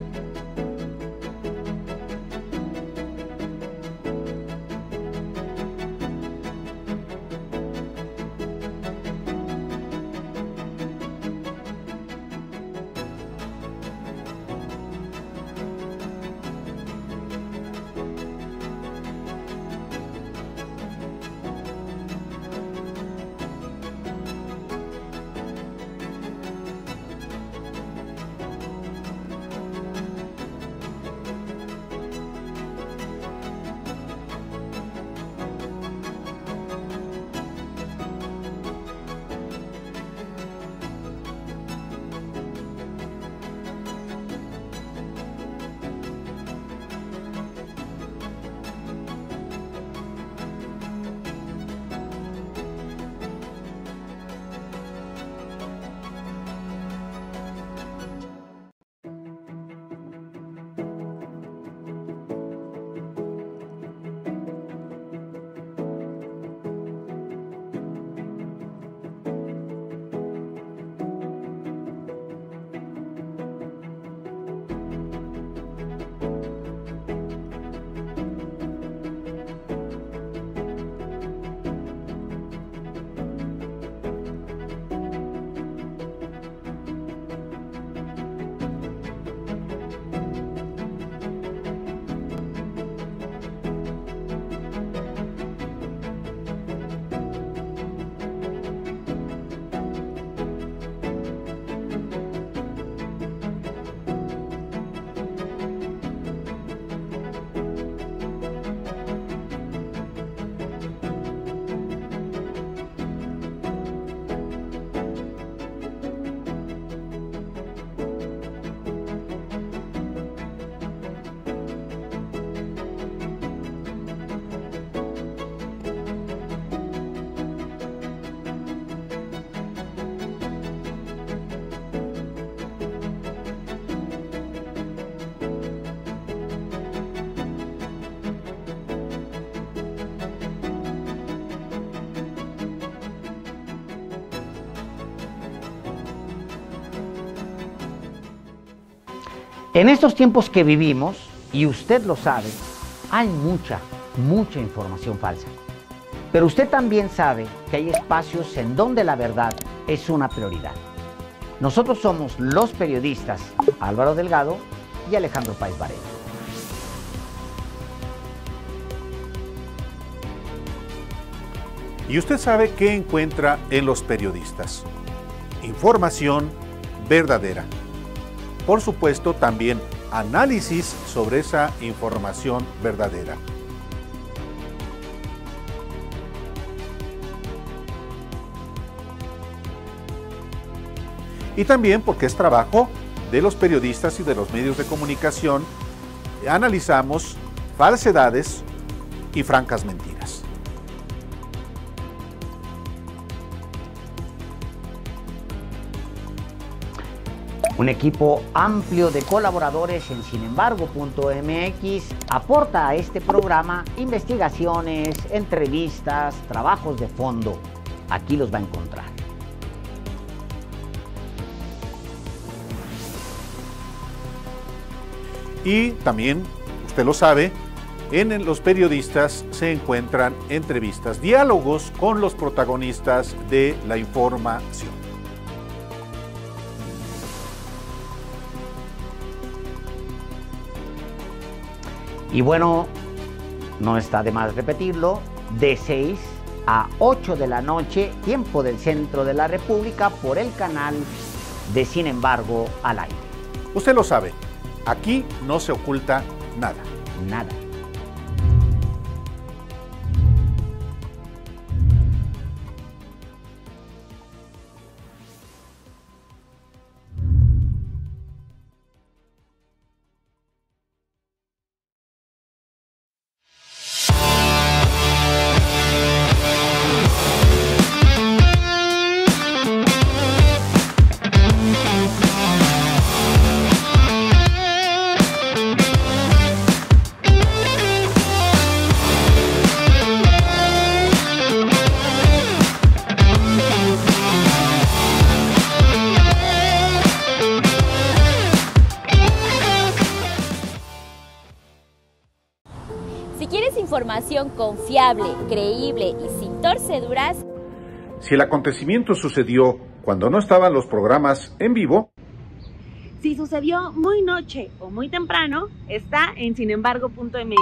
En estos tiempos que vivimos, y usted lo sabe, hay mucha información falsa. Pero usted también sabe que hay espacios en donde la verdad es una prioridad. Nosotros somos los periodistas Álvaro Delgado y Alejandro Páez Varela. Y usted sabe qué encuentra en los periodistas: información verdadera. Por supuesto, también análisis sobre esa información verdadera. Y también, porque es trabajo de los periodistas y de los medios de comunicación, analizamos falsedades y francas mentiras. Un equipo amplio de colaboradores en sinembargo.mx aporta a este programa investigaciones, entrevistas, trabajos de fondo. Aquí los va a encontrar. Y también, usted lo sabe, en los periodistas se encuentran entrevistas, diálogos con los protagonistas de la información. Y bueno, no está de más repetirlo, de 6 a 8 de la noche, tiempo del centro de la República, por el canal de Sin Embargo al aire. Usted lo sabe, aquí no se oculta nada. Nada. quieres información confiable, creíble y sin torceduras, si el acontecimiento sucedió cuando no estaban los programas en vivo, si sucedió muy noche o muy temprano, está en sinembargo.mx.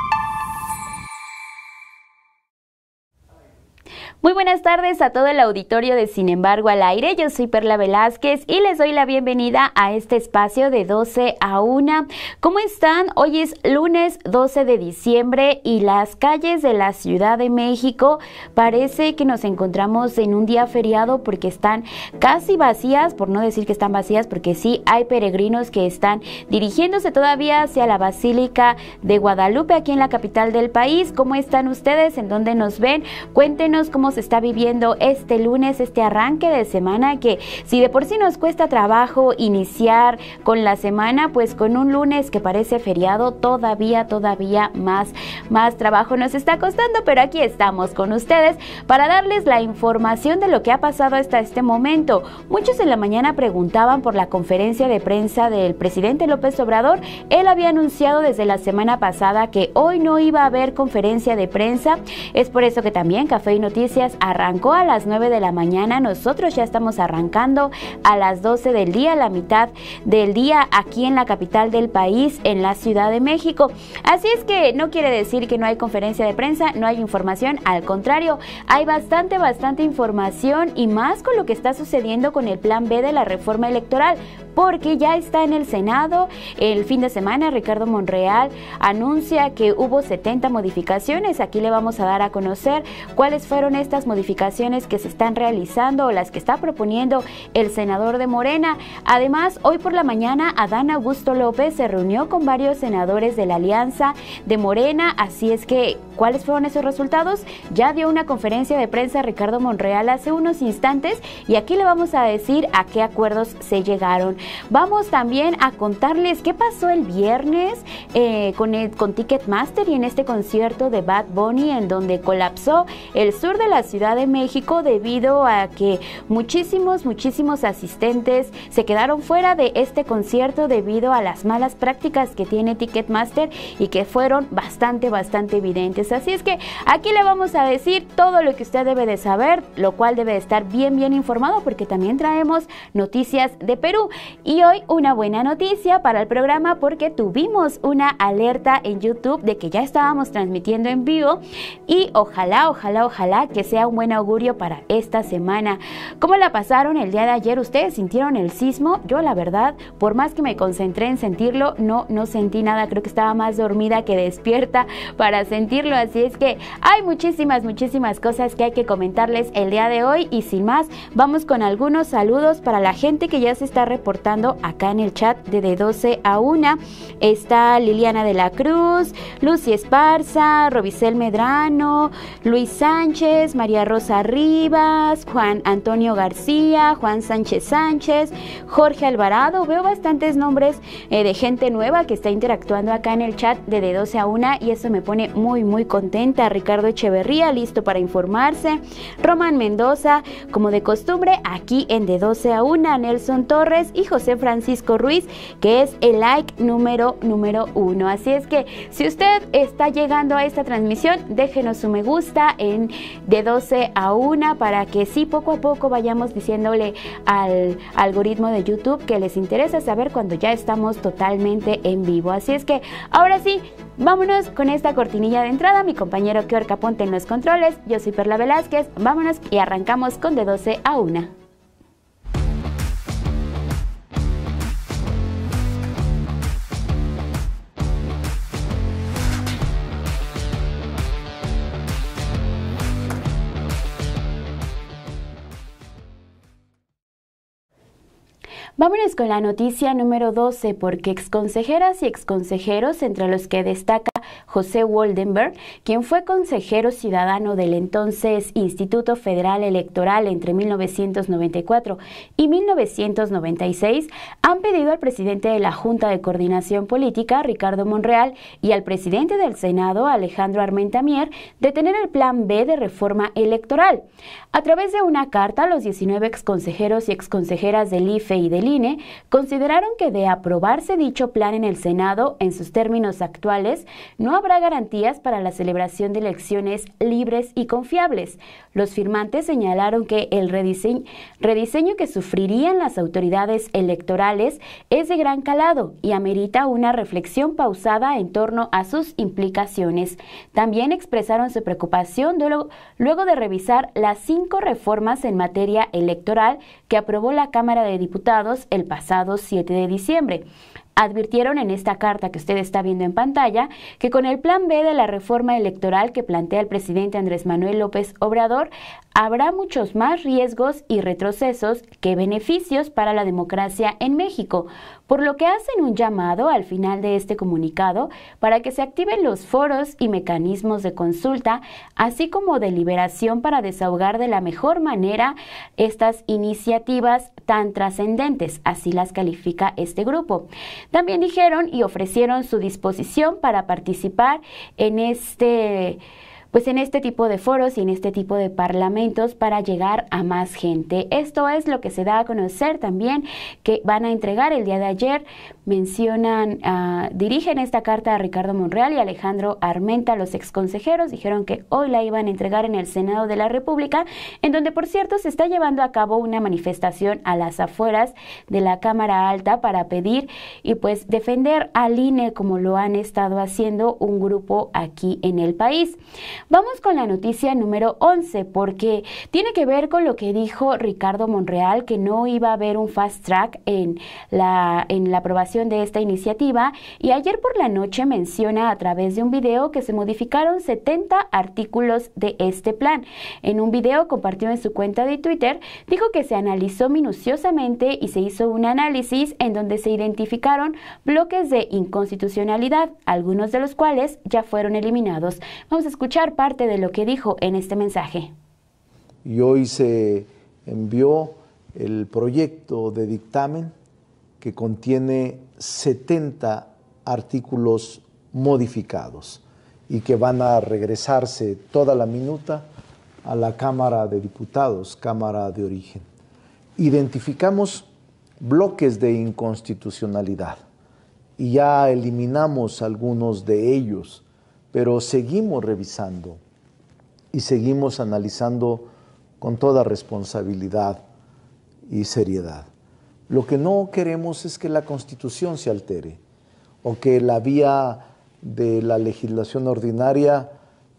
Muy buenas tardes a todo el auditorio de Sin embargo al aire. Yo soy Perla Velázquez y les doy la bienvenida a este espacio de 12 a 1. ¿Cómo están? Hoy es lunes 12 de diciembre y las calles de la Ciudad de México parece que nos encontramos en un día feriado porque están casi vacías, por no decir que están vacías, porque sí hay peregrinos que están dirigiéndose todavía hacia la Basílica de Guadalupe aquí en la capital del país. ¿Cómo están ustedes? ¿En dónde nos ven? Cuéntenos cómo se está viviendo este lunes, este arranque de semana, que si de por sí nos cuesta trabajo iniciar con la semana, pues con un lunes que parece feriado todavía más trabajo nos está costando, pero aquí estamos con ustedes para darles la información de lo que ha pasado hasta este momento. Muchos en la mañana preguntaban por la conferencia de prensa del presidente López Obrador. Él había anunciado desde la semana pasada que hoy no iba a haber conferencia de prensa. Es por eso que también Café y Noticias arrancó a las 9 de la mañana, nosotros ya estamos arrancando a las 12 del día, la mitad del día aquí en la capital del país, en la Ciudad de México. Así es que no quiere decir que no hay conferencia de prensa, no hay información, al contrario, hay bastante información y más con lo que está sucediendo con el plan B de la reforma electoral, porque ya está en el Senado. El fin de semana Ricardo Monreal anuncia que hubo 70 modificaciones, aquí le vamos a dar a conocer cuáles fueron estas modificaciones que se están realizando o las que está proponiendo el senador de Morena. Además, hoy por la mañana Adán Augusto López se reunió con varios senadores de la Alianza de Morena, así es que, ¿cuáles fueron esos resultados? Ya dio una conferencia de prensa Ricardo Monreal hace unos instantes y aquí le vamos a decir a qué acuerdos se llegaron. Vamos también a contarles qué pasó el viernes con Ticketmaster y en este concierto de Bad Bunny, en donde colapsó el sur de la Ciudad de México debido a que muchísimos asistentes se quedaron fuera de este concierto debido a las malas prácticas que tiene Ticketmaster y que fueron bastante evidentes. Así es que aquí le vamos a decir todo lo que usted debe de saber, lo cual debe de estar bien informado, porque también traemos noticias de Perú. Y hoy una buena noticia para el programa, porque tuvimos una alerta en YouTube de que ya estábamos transmitiendo en vivo y ojalá que sea un buen augurio para esta semana. ¿Cómo la pasaron el día de ayer? ¿Ustedes sintieron el sismo? Yo la verdad, por más que me concentré en sentirlo, no sentí nada. Creo que estaba más dormida que despierta para sentirlo. Así es que hay muchísimas cosas que hay que comentarles el día de hoy. Y sin más, vamos con algunos saludos para la gente que ya se está reportando acá en el chat de 12 a 1. Está Liliana de la Cruz, Lucy Esparza, Robicel Medrano, Luis Sánchez, María Rosa Rivas, Juan Antonio García, Juan Sánchez, Jorge Alvarado. Veo bastantes nombres de gente nueva que está interactuando acá en el chat de 12 a 1 y eso me pone muy contenta. Ricardo Echeverría, listo para informarse. Román Mendoza, como de costumbre, aquí en de 12 a 1. Nelson Torres y José Francisco Ruiz, que es el like número 1. Así es que si usted está llegando a esta transmisión, déjenos su me gusta en de 12 a 1 para que sí, poco a poco vayamos diciéndole al algoritmo de YouTube que les interesa saber cuando ya estamos totalmente en vivo. Así es que ahora sí, vámonos con esta cortinilla de entrada. Mi compañero Keorka Ponte en los controles, yo soy Perla Velázquez. Vámonos y arrancamos con de 12 a 1. Vámonos con la noticia número 12, porque exconsejeras y exconsejeros, entre los que destaca José Woldenberg, quien fue consejero ciudadano del entonces Instituto Federal Electoral entre 1994 y 1996, han pedido al presidente de la Junta de Coordinación Política, Ricardo Monreal, y al presidente del Senado, Alejandro Armenta Mier, detener el Plan B de reforma electoral. A través de una carta, los 19 exconsejeros y exconsejeras del IFE y del INE consideraron que de aprobarse dicho plan en el Senado en sus términos actuales, no habrá garantías para la celebración de elecciones libres y confiables. Los firmantes señalaron que el rediseño que sufrirían las autoridades electorales es de gran calado y amerita una reflexión pausada en torno a sus implicaciones. También expresaron su preocupación luego de revisar las 5 reformas en materia electoral que aprobó la Cámara de Diputados el pasado 7 de diciembre. Advirtieron en esta carta que usted está viendo en pantalla que con el plan B de la reforma electoral que plantea el presidente Andrés Manuel López Obrador, habrá muchos más riesgos y retrocesos que beneficios para la democracia en México, por lo que hacen un llamado al final de este comunicado para que se activen los foros y mecanismos de consulta, así como deliberación para desahogar de la mejor manera estas iniciativas tan trascendentes, así las califica este grupo. También dijeron y ofrecieron su disposición para participar en este tipo de foros y en este tipo de parlamentos para llegar a más gente. Esto es lo que se da a conocer también que van a entregar el día de ayer. Dirigen esta carta a Ricardo Monreal y Alejandro Armenta, los exconsejeros. Dijeron que hoy la iban a entregar en el Senado de la República, en donde, por cierto, se está llevando a cabo una manifestación a las afueras de la Cámara Alta para pedir y pues defender al INE como lo han estado haciendo un grupo aquí en el país. Vamos con la noticia número 11, porque tiene que ver con lo que dijo Ricardo Monreal, que no iba a haber un fast track en la aprobación de esta iniciativa, y ayer por la noche menciona a través de un video que se modificaron 70 artículos de este plan. En un video compartido en su cuenta de Twitter, dijo que se analizó minuciosamente y se hizo un análisis en donde se identificaron bloques de inconstitucionalidad, algunos de los cuales ya fueron eliminados. Vamos a escuchar parte de lo que dijo en este mensaje. Y hoy se envió el proyecto de dictamen que contiene 70 artículos modificados y que van a regresarse toda la minuta a la Cámara de Diputados, Cámara de Origen. Identificamos bloques de inconstitucionalidad y ya eliminamos algunos de ellos, pero seguimos revisando y seguimos analizando con toda responsabilidad y seriedad. Lo que no queremos es que la Constitución se altere o que la vía de la legislación ordinaria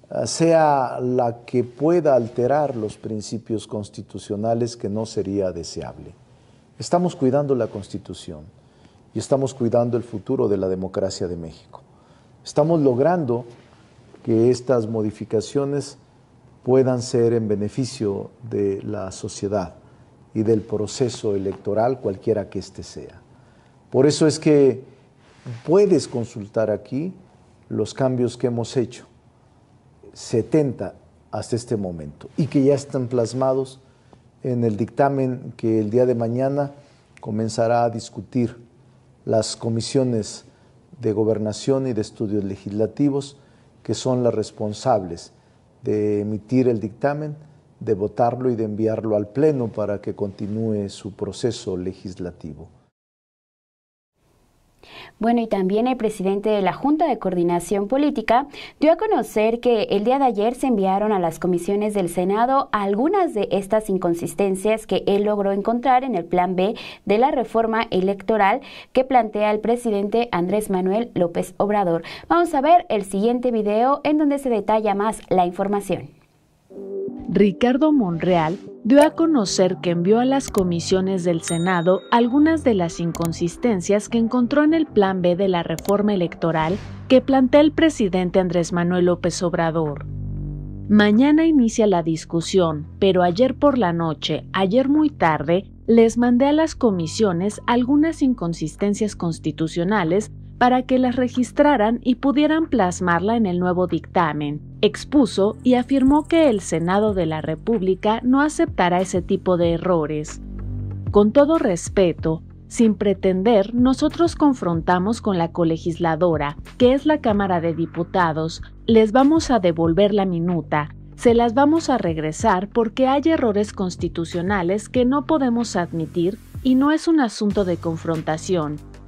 sea la que pueda alterar los principios constitucionales, que no sería deseable. Estamos cuidando la Constitución y estamos cuidando el futuro de la democracia de México. Estamos logrando que estas modificaciones puedan ser en beneficio de la sociedad y del proceso electoral, cualquiera que éste sea. Por eso es que puedes consultar aquí los cambios que hemos hecho, 70 hasta este momento, y que ya están plasmados en el dictamen que el día de mañana comenzará a discutir las comisiones de gobernación y de estudios legislativos, que son las responsables de emitir el dictamen, de votarlo y de enviarlo al Pleno para que continúe su proceso legislativo. Bueno, y también el presidente de la Junta de Coordinación Política dio a conocer que el día de ayer se enviaron a las comisiones del Senado algunas de estas inconsistencias que él logró encontrar en el plan B de la reforma electoral que plantea el presidente Andrés Manuel López Obrador. Vamos a ver el siguiente video en donde se detalla más la información. Ricardo Monreal dio a conocer que envió a las comisiones del Senado algunas de las inconsistencias que encontró en el plan B de la reforma electoral que plantea el presidente Andrés Manuel López Obrador. Mañana inicia la discusión, pero ayer por la noche, ayer muy tarde, les mandé a las comisiones algunas inconsistencias constitucionales para que las registraran y pudieran plasmarla en el nuevo dictamen. Expuso y afirmó que el Senado de la República no aceptará ese tipo de errores. Con todo respeto, sin pretender, nosotros confrontamos con la colegisladora, que es la Cámara de Diputados, les vamos a devolver la minuta, se las vamos a regresar porque hay errores constitucionales que no podemos admitir y no es un asunto de confrontación.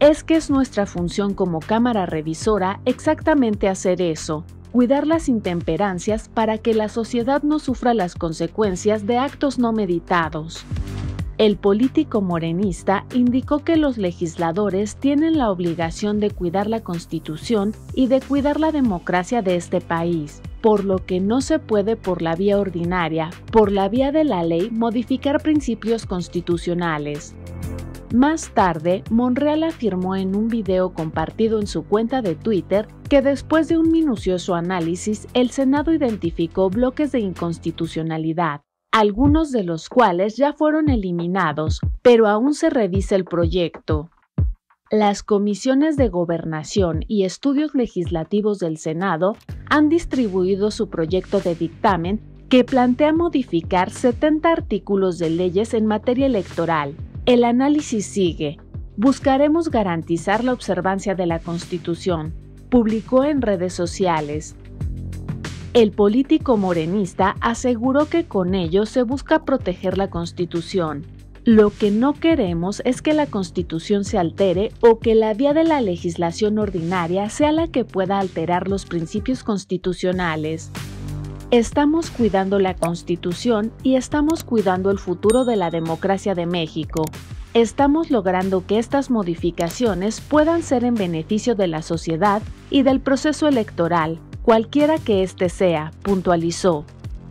es que es nuestra función como Cámara Revisora exactamente hacer eso, cuidar las intemperancias para que la sociedad no sufra las consecuencias de actos no meditados. El político morenista indicó que los legisladores tienen la obligación de cuidar la Constitución y de cuidar la democracia de este país, por lo que no se puede por la vía ordinaria, por la vía de la ley, modificar principios constitucionales. Más tarde, Monreal afirmó en un video compartido en su cuenta de Twitter que después de un minucioso análisis, el Senado identificó bloques de inconstitucionalidad, algunos de los cuales ya fueron eliminados, pero aún se revisa el proyecto. Las comisiones de Gobernación y Estudios Legislativos del Senado han distribuido su proyecto de dictamen que plantea modificar 70 artículos de leyes en materia electoral. El análisis sigue. Buscaremos garantizar la observancia de la Constitución, publicó en redes sociales. El político morenista aseguró que con ello se busca proteger la Constitución. Lo que no queremos es que la Constitución se altere o que la vía de la legislación ordinaria sea la que pueda alterar los principios constitucionales. Estamos cuidando la Constitución y estamos cuidando el futuro de la democracia de México. Estamos logrando que estas modificaciones puedan ser en beneficio de la sociedad y del proceso electoral, cualquiera que éste sea, puntualizó.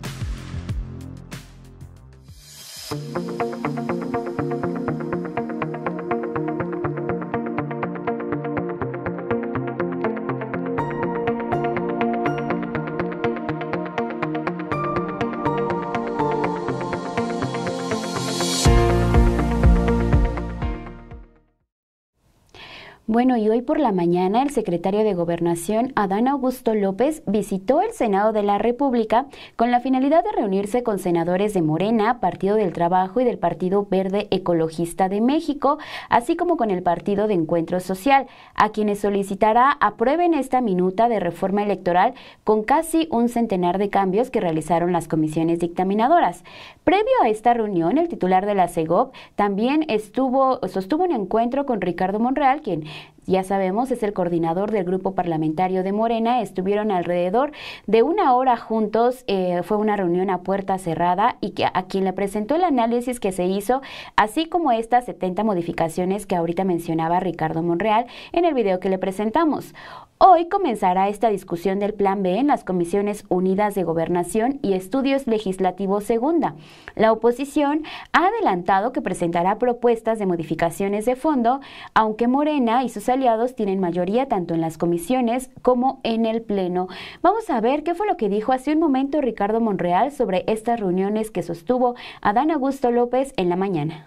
Bueno, y hoy por la mañana el secretario de Gobernación, Adán Augusto López, visitó el Senado de la República con la finalidad de reunirse con senadores de Morena, Partido del Trabajo y del Partido Verde Ecologista de México, así como con el Partido de Encuentro Social, a quienes solicitará aprueben esta minuta de reforma electoral con casi un centenar de cambios que realizaron las comisiones dictaminadoras. Previo a esta reunión, el titular de la CEGOP también sostuvo un encuentro con Ricardo Monreal, quien ya sabemos es el coordinador del grupo parlamentario de Morena. Estuvieron alrededor de una hora juntos, fue una reunión a puerta cerrada y a quien le presentó el análisis que se hizo, así como estas 70 modificaciones que ahorita mencionaba Ricardo Monreal en el video que le presentamos. Hoy comenzará esta discusión del Plan B en las Comisiones Unidas de Gobernación y Estudios Legislativos Segunda. La oposición ha adelantado que presentará propuestas de modificaciones de fondo, aunque Morena y sus aliados tienen mayoría tanto en las comisiones como en el Pleno. Vamos a ver qué fue lo que dijo hace un momento Ricardo Monreal sobre estas reuniones que sostuvo Adán Augusto López en la mañana.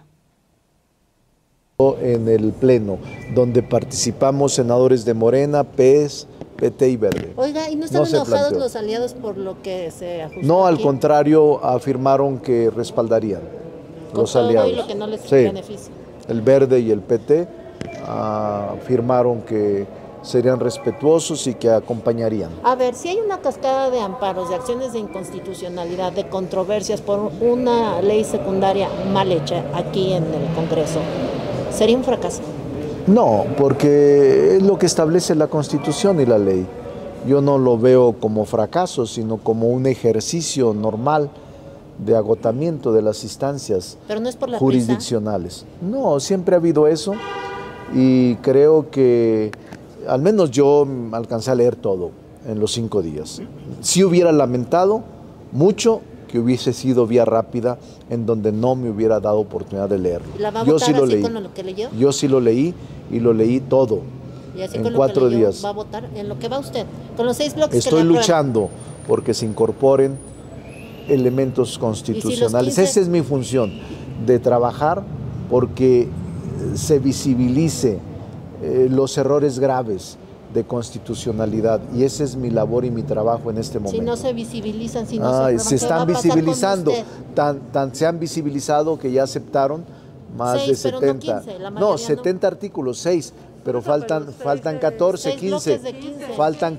En el Pleno, donde participamos senadores de Morena, PES, PT y Verde. Oiga, ¿y no están enojados los aliados por lo que se ajustó? No, aquí? al contrario, afirmaron que respaldarían los todo aliados. Y lo que no les sí, beneficia. El Verde y el PT afirmaron que serían respetuosos y que acompañarían. A ver, si hay una cascada de amparos, de acciones de inconstitucionalidad, de controversias por una ley secundaria mal hecha aquí en el Congreso, ¿sería un fracaso? No, porque es lo que establece la Constitución y la ley. Yo no lo veo como fracaso, sino como un ejercicio normal de agotamiento de las instancias ¿Pero no es por la jurisdiccionales. Prisa? No, siempre ha habido eso y creo que al menos yo alcancé a leer todo en los 5 días. Sí hubiera lamentado mucho que hubiese sido vía rápida en donde no me hubiera dado oportunidad de leerlo. ¿La va a yo votar sí lo así leí. con lo que leyó? Yo sí lo leí y lo leí todo. ¿Y así en con 4 lo que leyó, días. ¿Va a votar en lo que va usted? Con los 6 bloques Estoy que le luchando porque se incorporen elementos constitucionales. ¿Y si los 15? Esa es mi función, de trabajar porque se visibilice los errores graves de constitucionalidad, y esa es mi labor y mi trabajo en este momento. Si no se visibilizan, si no se están visibilizando, se han visibilizado que ya aceptaron más 6, de 70. No, 70 artículos, 6, pero faltan 14, 15. Faltan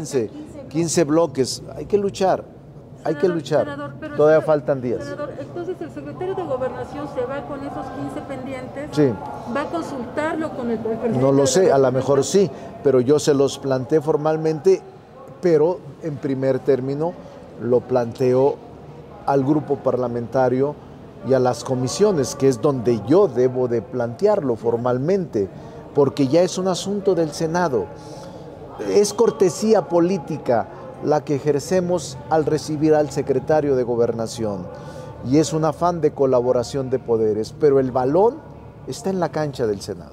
15 bloques. Hay que luchar. Senador, todavía faltan días. Senador, entonces Entonces el secretario de Gobernación se va con esos 15 pendientes, Sí. va a consultarlo con el presidente. No lo sé, a lo mejor sí, pero yo se los planteé formalmente, pero en primer término lo planteo al grupo parlamentario y a las comisiones, que es donde yo debo de plantearlo formalmente, porque ya es un asunto del Senado. Es cortesía política la que ejercemos al recibir al secretario de Gobernación y es un afán de colaboración de poderes, pero el balón está en la cancha del Senado.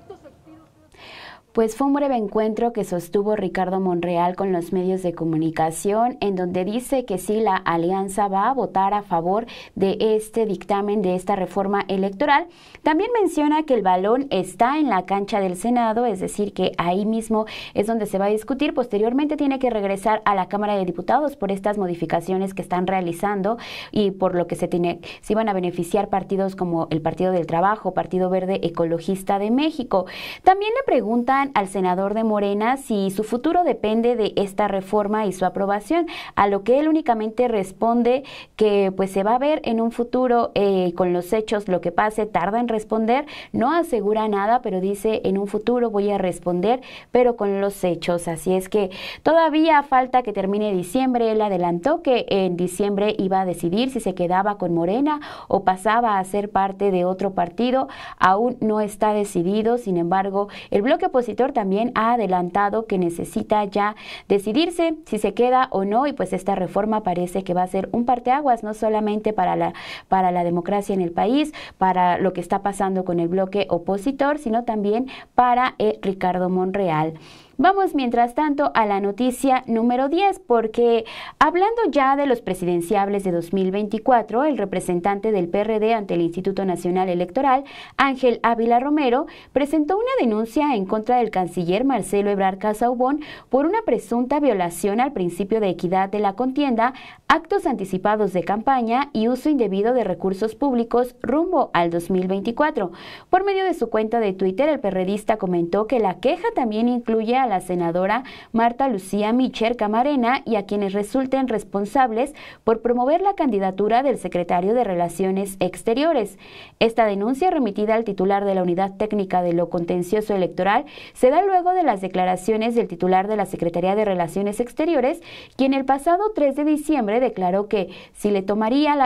Pues fue un breve encuentro que sostuvo Ricardo Monreal con los medios de comunicación, en donde dice que sí, la alianza va a votar a favor de este dictamen, de esta reforma electoral. También menciona que el balón está en la cancha del Senado, es decir, que ahí mismo es donde se va a discutir. Posteriormente tiene que regresar a la Cámara de Diputados por estas modificaciones que están realizando y por lo que se iban a beneficiar partidos como el Partido del Trabajo, Partido Verde Ecologista de México. También le preguntan al senador de Morena si su futuro depende de esta reforma y su aprobación, a lo que él únicamente responde que pues se va a ver en un futuro con los hechos lo que pase. Tarda en responder, no asegura nada, pero dice en un futuro voy a responder, pero con los hechos. Así es que todavía falta que termine diciembre. Él adelantó que en diciembre iba a decidir si se quedaba con Morena o pasaba a ser parte de otro partido. Aún no está decidido. Sin embargo, el bloque opositor también ha adelantado que necesita ya decidirse si se queda o no, y pues esta reforma parece que va a ser un parteaguas, no solamente para la democracia en el país, para lo que está pasando con el bloque opositor, sino también para Ricardo Monreal. Vamos, mientras tanto, a la noticia número 10, porque hablando ya de los presidenciables de 2024, el representante del PRD ante el Instituto Nacional Electoral, Ángel Ávila Romero, presentó una denuncia en contra del canciller Marcelo Ebrard Casaubon por una presunta violación al principio de equidad de la contienda, actos anticipados de campaña y uso indebido de recursos públicos rumbo al 2024. Por medio de su cuenta de Twitter, el perredista comentó que la queja también incluye a la senadora Marta Lucía Micher Camarena y a quienes resulten responsables por promover la candidatura del secretario de Relaciones Exteriores. Esta denuncia, remitida al titular de la Unidad Técnica de lo Contencioso Electoral, se da luego de las declaraciones del titular de la Secretaría de Relaciones Exteriores, quien el pasado 3 de diciembre declaró que sí le tomaría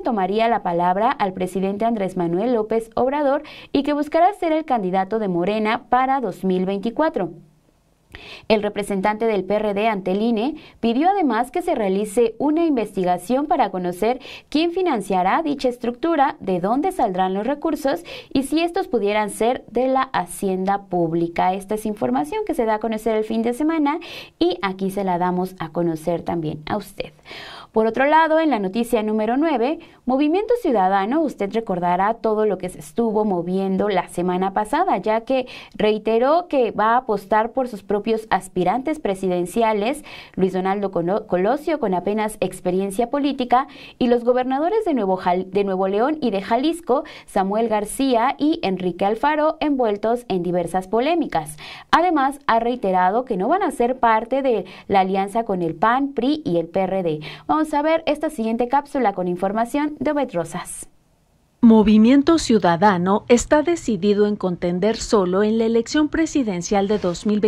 la palabra al presidente Andrés Manuel López Obrador y que buscará ser el candidato de Morena para 2024. El representante del PRD ante el INE pidió además que se realice una investigación para conocer quién financiará dicha estructura, de dónde saldrán los recursos y si estos pudieran ser de la hacienda pública. Esta es información que se da a conocer el fin de semana y aquí se la damos a conocer también a usted. Por otro lado, en la noticia número 9, Movimiento Ciudadano, usted recordará todo lo que se estuvo moviendo la semana pasada, ya que reiteró que va a apostar por sus propios aspirantes presidenciales, Luis Donaldo Colosio, con apenas experiencia política, y los gobernadores de Nuevo León y de Jalisco, Samuel García y Enrique Alfaro, envueltos en diversas polémicas. Además, ha reiterado que no van a ser parte de la alianza con el PAN, PRI y el PRD. Vamos a ver esta siguiente cápsula con información de Obed Rosas. Movimiento Ciudadano está decidido en contender solo en la elección presidencial de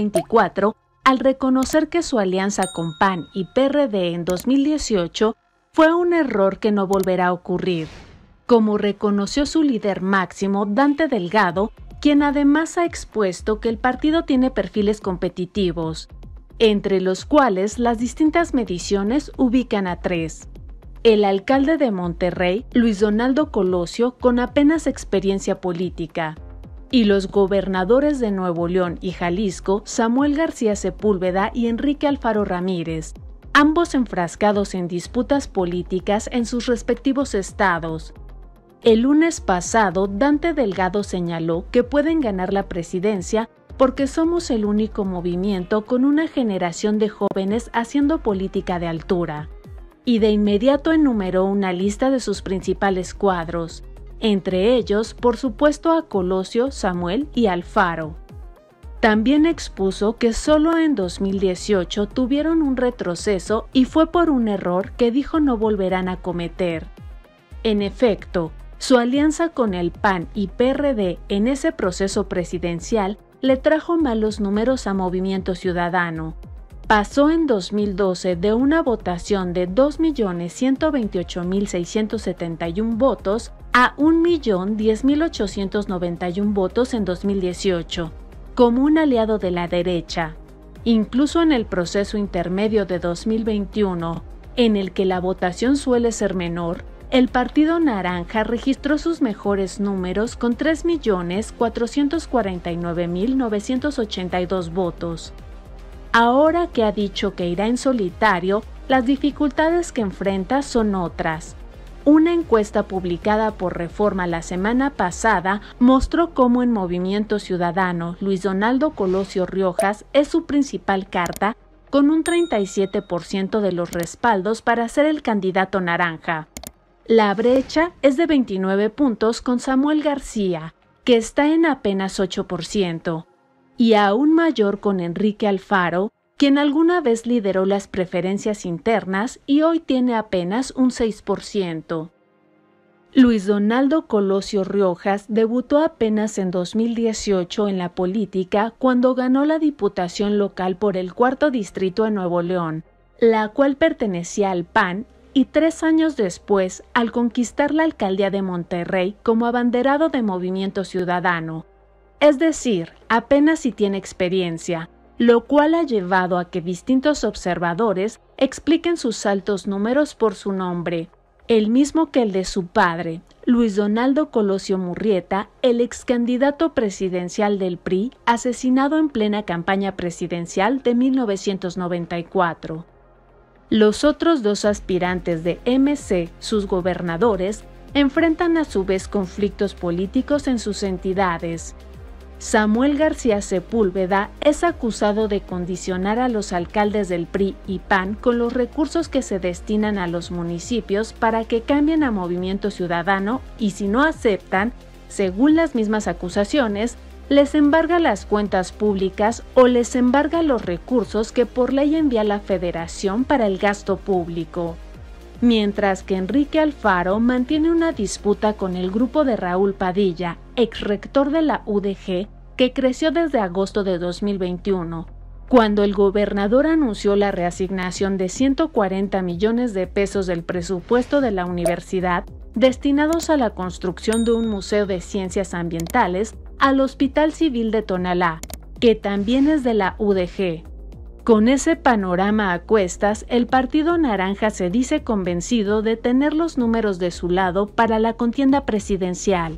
2024 al reconocer que su alianza con PAN y PRD en 2018 fue un error que no volverá a ocurrir, como reconoció su líder máximo, Dante Delgado, quien además ha expuesto que el partido tiene perfiles competitivos, entre los cuales las distintas mediciones ubican a 3. El alcalde de Monterrey, Luis Donaldo Colosio, con apenas experiencia política, y los gobernadores de Nuevo León y Jalisco, Samuel García Sepúlveda y Enrique Alfaro Ramírez, ambos enfrascados en disputas políticas en sus respectivos estados. El lunes pasado, Dante Delgado señaló que pueden ganar la presidencia porque somos el único movimiento con una generación de jóvenes haciendo política de altura. Y de inmediato enumeró una lista de sus principales cuadros, entre ellos, por supuesto, a Colosio, Samuel y Alfaro. También expuso que solo en 2018 tuvieron un retroceso y fue por un error que dijo no volverán a cometer. En efecto, su alianza con el PAN y PRD en ese proceso presidencial le trajo malos números a Movimiento Ciudadano. Pasó en 2012 de una votación de 2.128.671 votos a 1.010.891 votos en 2018, como un aliado de la derecha. Incluso en el proceso intermedio de 2021, en el que la votación suele ser menor, el Partido Naranja registró sus mejores números con 3.449.982 votos. Ahora que ha dicho que irá en solitario, las dificultades que enfrenta son otras. Una encuesta publicada por Reforma la semana pasada mostró cómo en Movimiento Ciudadano Luis Donaldo Colosio Riojas es su principal carta, con un 37% de los respaldos para ser el candidato naranja. La brecha es de 29 puntos con Samuel García, que está en apenas 8%. Y aún mayor con Enrique Alfaro, quien alguna vez lideró las preferencias internas y hoy tiene apenas un 6%. Luis Donaldo Colosio Riojas debutó apenas en 2018 en la política cuando ganó la diputación local por el 4º distrito de Nuevo León, la cual pertenecía al PAN, y 3 años después al conquistar la alcaldía de Monterrey como abanderado de Movimiento Ciudadano. Es decir, apenas si tiene experiencia, lo cual ha llevado a que distintos observadores expliquen sus altos números por su nombre, el mismo que el de su padre, Luis Donaldo Colosio Murrieta, el ex candidato presidencial del PRI, asesinado en plena campaña presidencial de 1994. Los otros 2 aspirantes de MC, sus gobernadores, enfrentan a su vez conflictos políticos en sus entidades. Samuel García Sepúlveda es acusado de condicionar a los alcaldes del PRI y PAN con los recursos que se destinan a los municipios para que cambien a Movimiento Ciudadano y si no aceptan, según las mismas acusaciones, les embarga las cuentas públicas o les embarga los recursos que por ley envía la Federación para el gasto público. Mientras que Enrique Alfaro mantiene una disputa con el grupo de Raúl Padilla, exrector de la UDG, que creció desde agosto de 2021, cuando el gobernador anunció la reasignación de 140 millones de pesos del presupuesto de la universidad destinados a la construcción de un museo de ciencias ambientales al Hospital Civil de Tonalá, que también es de la UDG. Con ese panorama a cuestas, el Partido Naranja se dice convencido de tener los números de su lado para la contienda presidencial.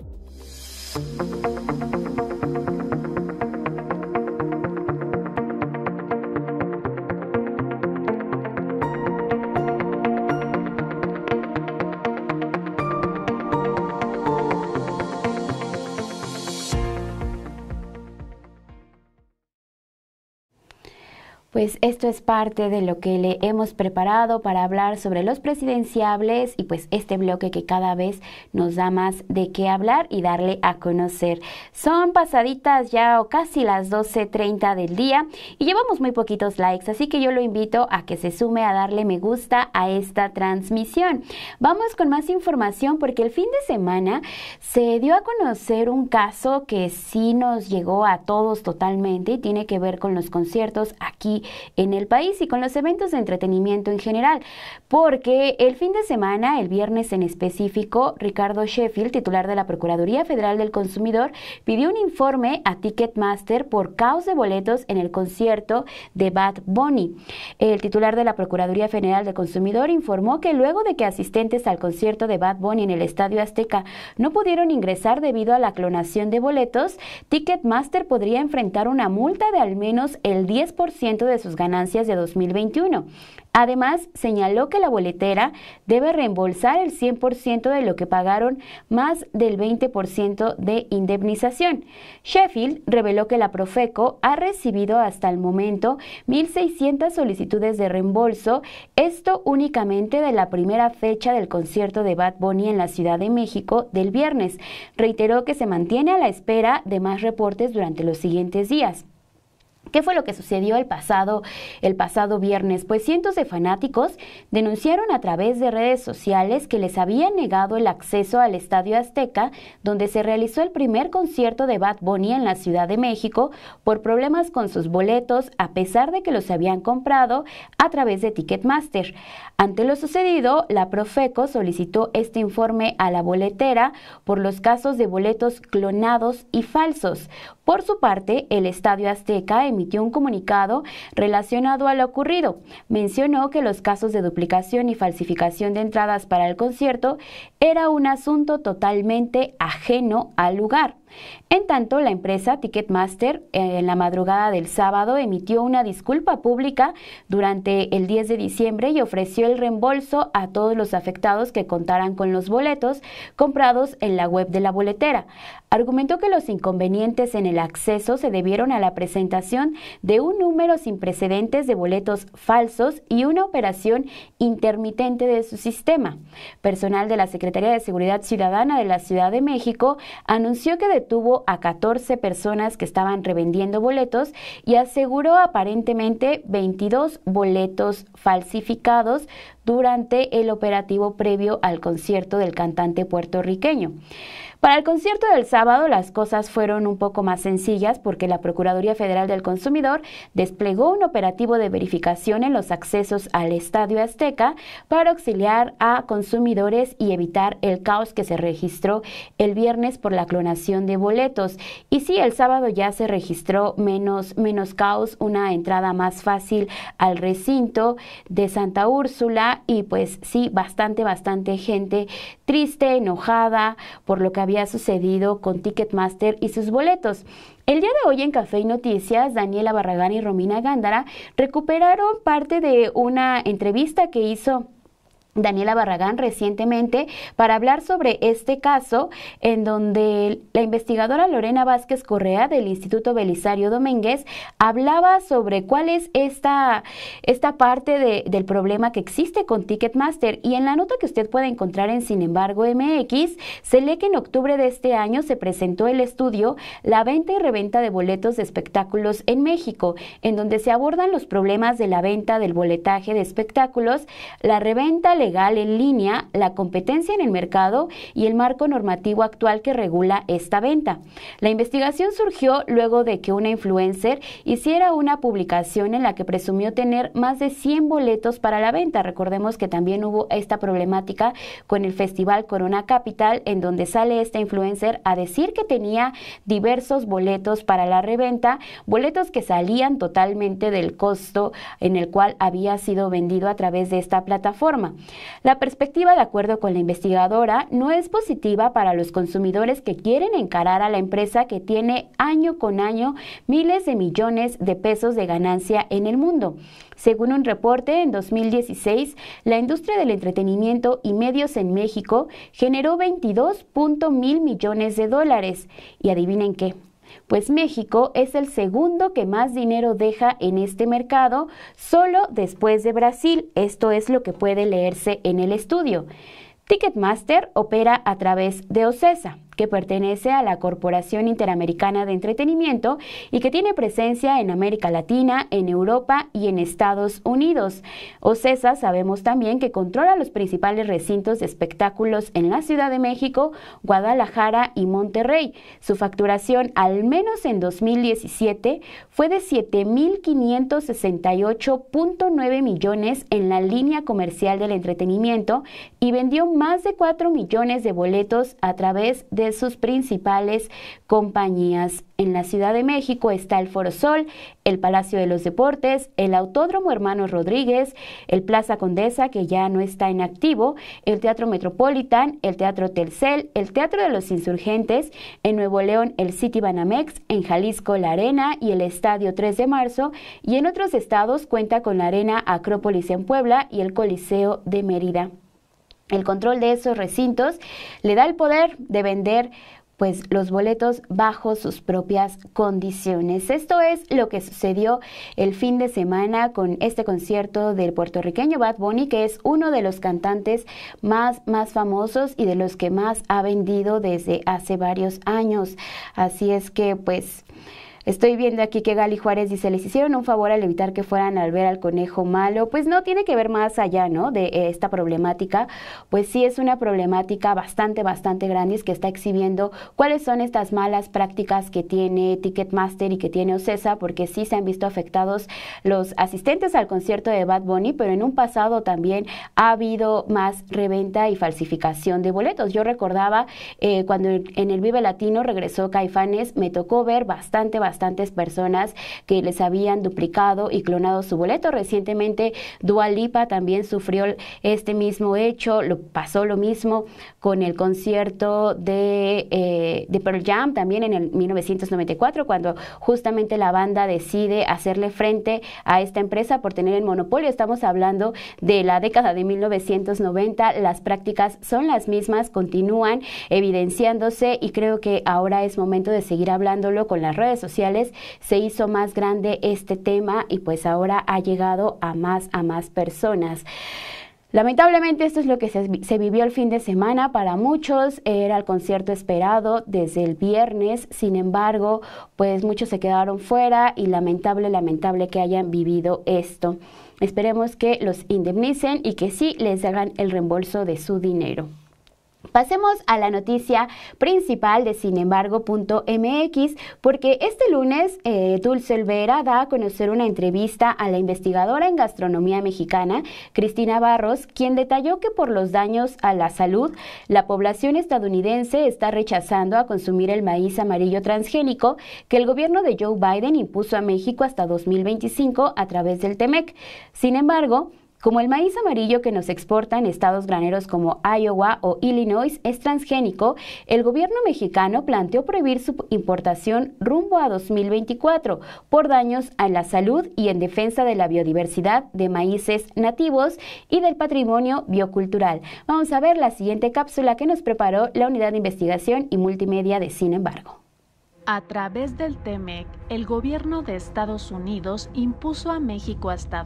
Pues esto es parte de lo que le hemos preparado para hablar sobre los presidenciables y pues este bloque que cada vez nos da más de qué hablar y darle a conocer. Son pasaditas ya o casi las 12:30 del día y llevamos muy poquitos likes, así que yo lo invito a que se sume a darle me gusta a esta transmisión. Vamos con más información porque el fin de semana se dio a conocer un caso que sí nos llegó a todos totalmente y tiene que ver con los conciertos aquí en el país y con los eventos de entretenimiento en general, porque el fin de semana, el viernes en específico, Ricardo Sheffield, titular de la Procuraduría Federal del Consumidor, pidió un informe a Ticketmaster por caos de boletos en el concierto de Bad Bunny. El titular de la Procuraduría Federal del Consumidor informó que luego de que asistentes al concierto de Bad Bunny en el Estadio Azteca no pudieron ingresar debido a la clonación de boletos, Ticketmaster podría enfrentar una multa de al menos el 10% de sus ganancias de 2021. Además, señaló que la boletera debe reembolsar el 100% de lo que pagaron más del 20% de indemnización. Sheffield reveló que la Profeco ha recibido hasta el momento 1.600 solicitudes de reembolso, esto únicamente de la primera fecha del concierto de Bad Bunny en la Ciudad de México del viernes. Reiteró que se mantiene a la espera de más reportes durante los siguientes días. ¿Qué fue lo que sucedió el pasado viernes? Pues cientos de fanáticos denunciaron a través de redes sociales que les habían negado el acceso al Estadio Azteca, donde se realizó el primer concierto de Bad Bunny en la Ciudad de México, por problemas con sus boletos, a pesar de que los habían comprado a través de Ticketmaster. Ante lo sucedido, la Profeco solicitó este informe a la boletera por los casos de boletos clonados y falsos. Por su parte, el Estadio Azteca emitió un comunicado relacionado a lo ocurrido. Mencionó que los casos de duplicación y falsificación de entradas para el concierto era un asunto totalmente ajeno al lugar. En tanto, la empresa Ticketmaster en la madrugada del sábado emitió una disculpa pública durante el 10 de diciembre y ofreció el reembolso a todos los afectados que contaran con los boletos comprados en la web de la boletera. Argumentó que los inconvenientes en el acceso se debieron a la presentación de un número sin precedentes de boletos falsos y una operación intermitente de su sistema. Personal de la Secretaría de Seguridad Ciudadana de la Ciudad de México anunció que detuvo a 14 personas que estaban revendiendo boletos y aseguró aparentemente 22 boletos falsificados durante el operativo previo al concierto del cantante puertorriqueño. Para el concierto del sábado las cosas fueron un poco más sencillas porque la Procuraduría Federal del Consumidor desplegó un operativo de verificación en los accesos al Estadio Azteca para auxiliar a consumidores y evitar el caos que se registró el viernes por la clonación de boletos. Y sí, el sábado ya se registró menos caos, una entrada más fácil al recinto de Santa Úrsula y pues sí, bastante gente triste, enojada por lo que había sucedido con Ticketmaster y sus boletos. El día de hoy en Café y Noticias, Daniela Barragán y Romina Gándara recuperaron parte de una entrevista que hizo Daniela Barragán recientemente para hablar sobre este caso en donde la investigadora Lorena Vázquez Correa del Instituto Belisario Domínguez hablaba sobre cuál es esta parte del problema que existe con Ticketmaster, y en la nota que usted puede encontrar en Sin embargo MX se lee que en octubre de este año se presentó el estudio La venta y reventa de boletos de espectáculos en México, en donde se abordan los problemas de la venta del boletaje de espectáculos, la reventa legal en línea, la competencia en el mercado y el marco normativo actual que regula esta venta. La investigación surgió luego de que una influencer hiciera una publicación en la que presumió tener más de 100 boletos para la venta. Recordemos que también hubo esta problemática con el Festival Corona Capital, en donde sale esta influencer a decir que tenía diversos boletos para la reventa, boletos que salían totalmente del costo en el cual había sido vendido a través de esta plataforma. La perspectiva, de acuerdo con la investigadora, no es positiva para los consumidores que quieren encarar a la empresa que tiene año con año miles de millones de pesos de ganancia en el mundo. Según un reporte, en 2016, la industria del entretenimiento y medios en México generó 22.000 millones de dólares. Y adivinen qué. Pues México es el segundo que más dinero deja en este mercado, solo después de Brasil. Esto es lo que puede leerse en el estudio. Ticketmaster opera a través de OCESA, que pertenece a la Corporación Interamericana de Entretenimiento y que tiene presencia en América Latina, en Europa y en Estados Unidos. OCESA sabemos también que controla los principales recintos de espectáculos en la Ciudad de México, Guadalajara y Monterrey. Su facturación, al menos en 2017, fue de 7.568.9 millones en la línea comercial del entretenimiento y vendió más de 4 millones de boletos a través de sus principales compañías. En la Ciudad de México está el Foro Sol, el Palacio de los Deportes, el Autódromo Hermanos Rodríguez, el Plaza Condesa, que ya no está en activo, el Teatro Metropolitan, el Teatro Telcel, el Teatro de los Insurgentes, en Nuevo León el Citibanamex, en Jalisco la Arena y el Estadio 3 de Marzo, y en otros estados cuenta con la Arena Acrópolis en Puebla y el Coliseo de Mérida. El control de esos recintos le da el poder de vender pues los boletos bajo sus propias condiciones. Esto es lo que sucedió el fin de semana con este concierto del puertorriqueño Bad Bunny, que es uno de los cantantes más famosos y de los que más ha vendido desde hace varios años. Así es que pues Estoy viendo aquí que Gali Juárez dice, les hicieron un favor al evitar que fueran al ver al conejo malo. Pues no, tiene que ver más allá, ¿no?, de esta problemática. Pues sí es una problemática bastante grande, es que está exhibiendo cuáles son estas malas prácticas que tiene Ticketmaster y que tiene Ocesa, porque sí se han visto afectados los asistentes al concierto de Bad Bunny, pero en un pasado también ha habido más reventa y falsificación de boletos. Yo recordaba cuando en el Vive Latino regresó Caifanes, me tocó ver bastantes personas que les habían duplicado y clonado su boleto. Recientemente Dua Lipa también sufrió este mismo hecho, pasó lo mismo con el concierto de Pearl Jam también en el 1994, cuando justamente la banda decide hacerle frente a esta empresa por tener el monopolio. Estamos hablando de la década de 1990, las prácticas son las mismas, continúan evidenciándose y creo que ahora es momento de seguir hablándolo. Con las redes sociales se hizo más grande este tema y pues ahora ha llegado a más personas. Lamentablemente esto es lo que se vivió el fin de semana. Para muchos era el concierto esperado desde el viernes, sin embargo, pues muchos se quedaron fuera y lamentable que hayan vivido esto. Esperemos que los indemnicen y que sí les hagan el reembolso de su dinero. Pasemos a la noticia principal de sinembargo.mx, porque este lunes Dulce Olvera da a conocer una entrevista a la investigadora en gastronomía mexicana, Cristina Barros, quien detalló que por los daños a la salud, la población estadounidense está rechazando a consumir el maíz amarillo transgénico que el gobierno de Joe Biden impuso a México hasta 2025 a través del TEMEC. Sin embargo, como el maíz amarillo que nos exportan estados graneros como Iowa o Illinois es transgénico, el gobierno mexicano planteó prohibir su importación rumbo a 2024 por daños a la salud y en defensa de la biodiversidad de maíces nativos y del patrimonio biocultural. Vamos a ver la siguiente cápsula que nos preparó la Unidad de Investigación y Multimedia de Sin Embargo. A través del TEMEC, el gobierno de Estados Unidos impuso a México hasta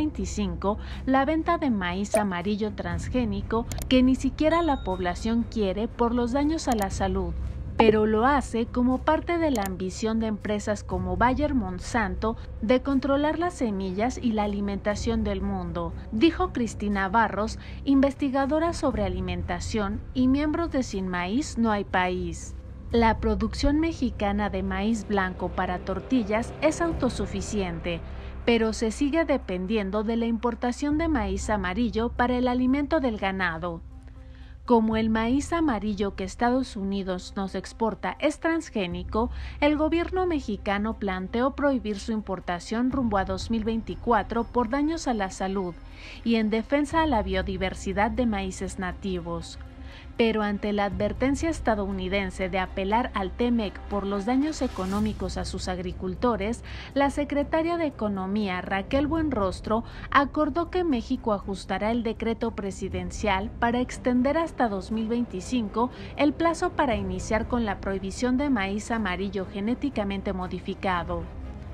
2025 la venta de maíz amarillo transgénico que ni siquiera la población quiere por los daños a la salud, pero lo hace como parte de la ambición de empresas como Bayer Monsanto de controlar las semillas y la alimentación del mundo, dijo Cristina Barros, investigadora sobre alimentación y miembro de Sin Maíz No Hay País. La producción mexicana de maíz blanco para tortillas es autosuficiente, pero se sigue dependiendo de la importación de maíz amarillo para el alimento del ganado. Como el maíz amarillo que Estados Unidos nos exporta es transgénico, el gobierno mexicano planteó prohibir su importación rumbo a 2024 por daños a la salud y en defensa a la biodiversidad de maíces nativos. Pero ante la advertencia estadounidense de apelar al TEMEC por los daños económicos a sus agricultores, la secretaria de Economía, Raquel Buenrostro, acordó que México ajustará el decreto presidencial para extender hasta 2025 el plazo para iniciar con la prohibición de maíz amarillo genéticamente modificado.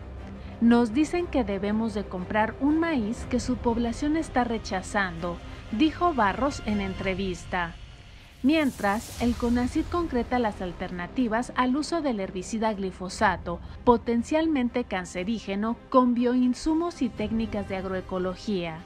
Nos dicen que debemos de comprar un maíz que su población está rechazando, dijo Barros en entrevista. Mientras, el CONACYT concreta las alternativas al uso del herbicida glifosato, potencialmente cancerígeno, con bioinsumos y técnicas de agroecología.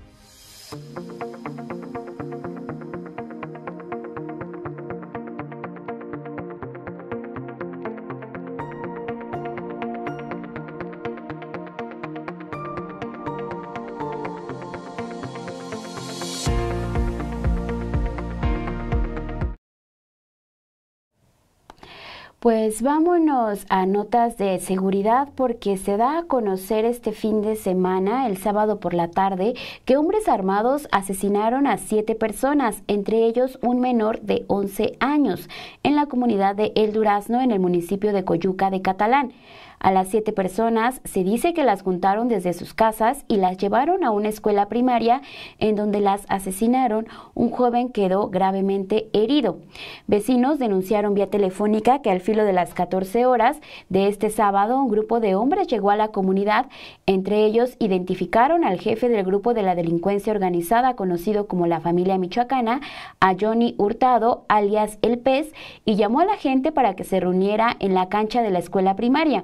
Pues vámonos a notas de seguridad porque se da a conocer este fin de semana, el sábado por la tarde, que hombres armados asesinaron a 7 personas, entre ellos un menor de 11 años, en la comunidad de El Durazno, en el municipio de Coyuca de Catalán. A las 7 personas se dice que las juntaron desde sus casas y las llevaron a una escuela primaria en donde las asesinaron. Un joven quedó gravemente herido. Vecinos denunciaron vía telefónica que al filo de las 14 horas de este sábado un grupo de hombres llegó a la comunidad. Entre ellos identificaron al jefe del grupo de la delincuencia organizada conocido como la Familia Michoacana, a Johnny Hurtado, alias El Pez, y llamó a la gente para que se reuniera en la cancha de la escuela primaria.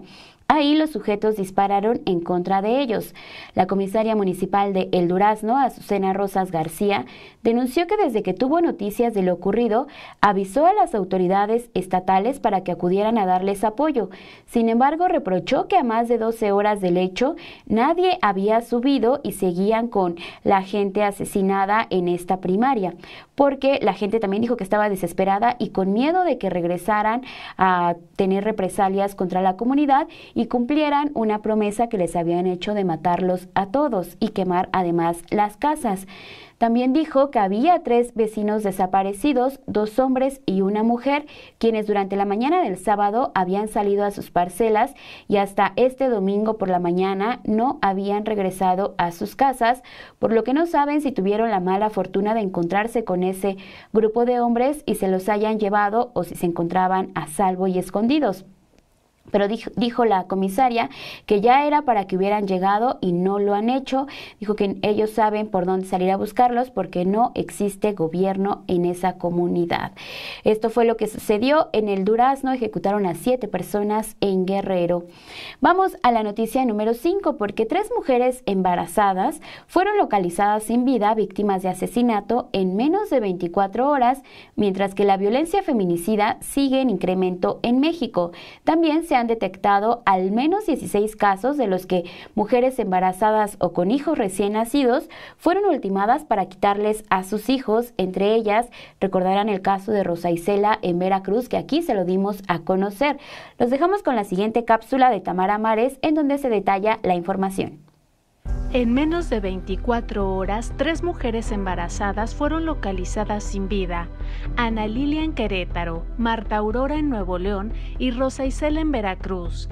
Ahí los sujetos dispararon en contra de ellos. La comisaria municipal de El Durazno, Azucena Rosas García, denunció que desde que tuvo noticias de lo ocurrido, avisó a las autoridades estatales para que acudieran a darles apoyo. Sin embargo, reprochó que a más de 12 horas del hecho, nadie había subido y seguían con la gente asesinada en esta primaria, porque la gente también dijo que estaba desesperada y con miedo de que regresaran a tener represalias contra la comunidad y cumplieran una promesa que les habían hecho de matarlos a todos y quemar además las casas. También dijo que había 3 vecinos desaparecidos, 2 hombres y una mujer, quienes durante la mañana del sábado habían salido a sus parcelas y hasta este domingo por la mañana no habían regresado a sus casas, por lo que no saben si tuvieron la mala fortuna de encontrarse con ese grupo de hombres y se los hayan llevado o si se encontraban a salvo y escondidos. Pero dijo la comisaria que ya era para que hubieran llegado y no lo han hecho. Dijo que ellos saben por dónde salir a buscarlos porque no existe gobierno en esa comunidad. Esto fue lo que sucedió en El Durazno. Ejecutaron a 7 personas en Guerrero. Vamos a la noticia número 5, porque 3 mujeres embarazadas fueron localizadas sin vida, víctimas de asesinato, en menos de 24 horas, mientras que la violencia feminicida sigue en incremento en México. También se han detectado al menos 16 casos de los que mujeres embarazadas o con hijos recién nacidos fueron ultimadas para quitarles a sus hijos. Entre ellas, recordarán el caso de Rosa Isela en Veracruz, que aquí se lo dimos a conocer. Los dejamos con la siguiente cápsula de Tamara Mares, en donde se detalla la información. En menos de 24 horas, 3 mujeres embarazadas fueron localizadas sin vida: Ana Lilia en Querétaro, Marta Aurora en Nuevo León y Rosa Isela en Veracruz.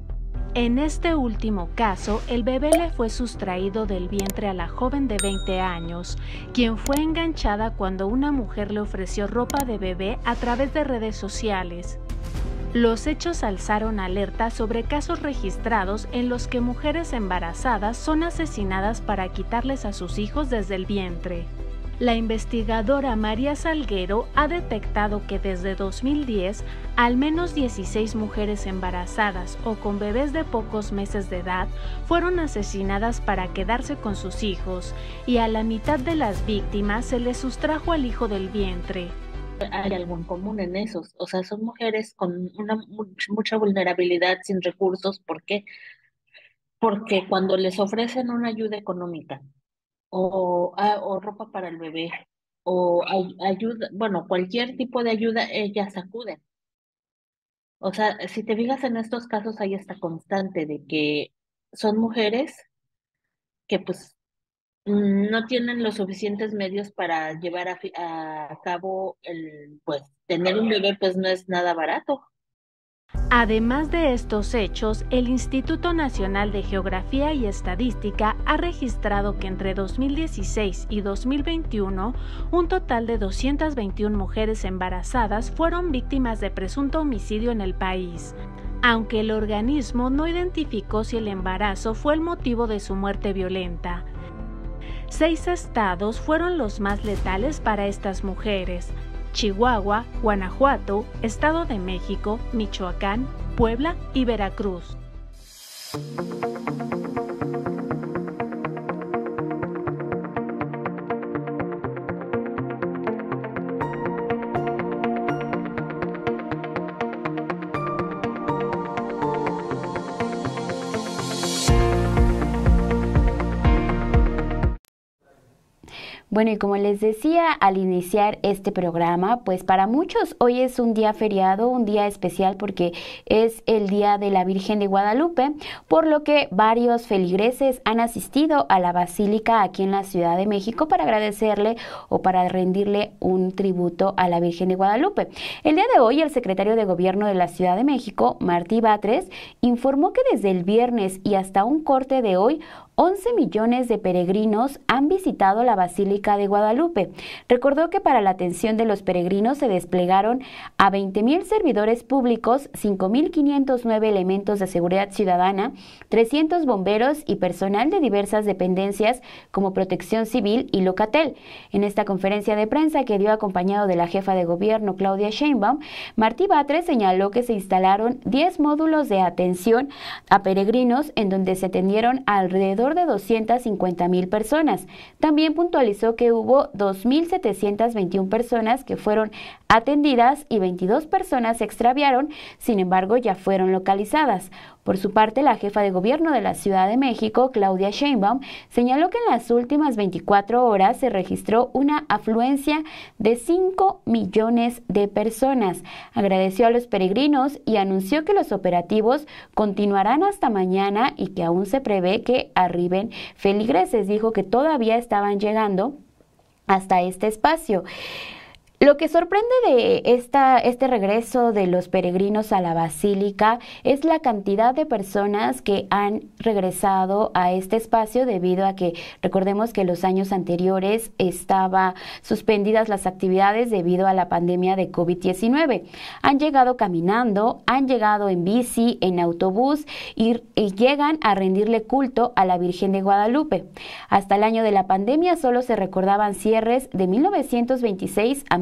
En este último caso, el bebé le fue sustraído del vientre a la joven de 20 años, quien fue enganchada cuando una mujer le ofreció ropa de bebé a través de redes sociales. Los hechos alzaron alerta sobre casos registrados en los que mujeres embarazadas son asesinadas para quitarles a sus hijos desde el vientre. La investigadora María Salguero ha detectado que desde 2010, al menos 16 mujeres embarazadas o con bebés de pocos meses de edad fueron asesinadas para quedarse con sus hijos, y a la mitad de las víctimas se les sustrajo al hijo del vientre. Hay algo en común en esos, o sea, son mujeres con mucha vulnerabilidad, sin recursos. ¿Por qué? Porque cuando les ofrecen una ayuda económica o ropa para el bebé o ayuda, bueno, cualquier tipo de ayuda, ellas acuden. O sea, si te fijas en estos casos, hay esta constante de que son mujeres que pues no tienen los suficientes medios para llevar a cabo pues tener un bebé, pues no es nada barato. Además de estos hechos, el Instituto Nacional de Geografía y Estadística ha registrado que entre 2016 y 2021, un total de 221 mujeres embarazadas fueron víctimas de presunto homicidio en el país, aunque el organismo no identificó si el embarazo fue el motivo de su muerte violenta. 6 estados fueron los más letales para estas mujeres: Chihuahua, Guanajuato, Estado de México, Michoacán, Puebla y Veracruz. Bueno, y como les decía al iniciar este programa, pues para muchos hoy es un día feriado, un día especial porque es el Día de la Virgen de Guadalupe, por lo que varios feligreses han asistido a la Basílica aquí en la Ciudad de México para agradecerle o para rendirle un tributo a la Virgen de Guadalupe. El día de hoy, el secretario de Gobierno de la Ciudad de México, Martí Batres, informó que desde el viernes y hasta un corte de hoy, 11 millones de peregrinos han visitado la Basílica Basílica de Guadalupe. Recordó que para la atención de los peregrinos se desplegaron a 20,000 servidores públicos, 5,509 elementos de seguridad ciudadana, 300 bomberos y personal de diversas dependencias como Protección Civil y Locatel. En esta conferencia de prensa que dio acompañado de la jefa de gobierno Claudia Sheinbaum, Martí Batres señaló que se instalaron 10 módulos de atención a peregrinos en donde se atendieron alrededor de 250,000 personas. También puntualizó que hubo 2,721 personas que fueron atendidas y 22 personas se extraviaron, sin embargo ya fueron localizadas. Por su parte, la jefa de gobierno de la Ciudad de México, Claudia Sheinbaum, señaló que en las últimas 24 horas se registró una afluencia de 5 millones de personas. Agradeció a los peregrinos y anunció que los operativos continuarán hasta mañana y que aún se prevé que arriben feligreses. Dijo que todavía estaban llegando hasta este espacio. Lo que sorprende de este regreso de los peregrinos a la Basílica es la cantidad de personas que han regresado a este espacio debido a que recordemos que los años anteriores estaban suspendidas las actividades debido a la pandemia de COVID-19. Han llegado caminando, han llegado en bici, en autobús y llegan a rendirle culto a la Virgen de Guadalupe. Hasta el año de la pandemia solo se recordaban cierres de 1926 a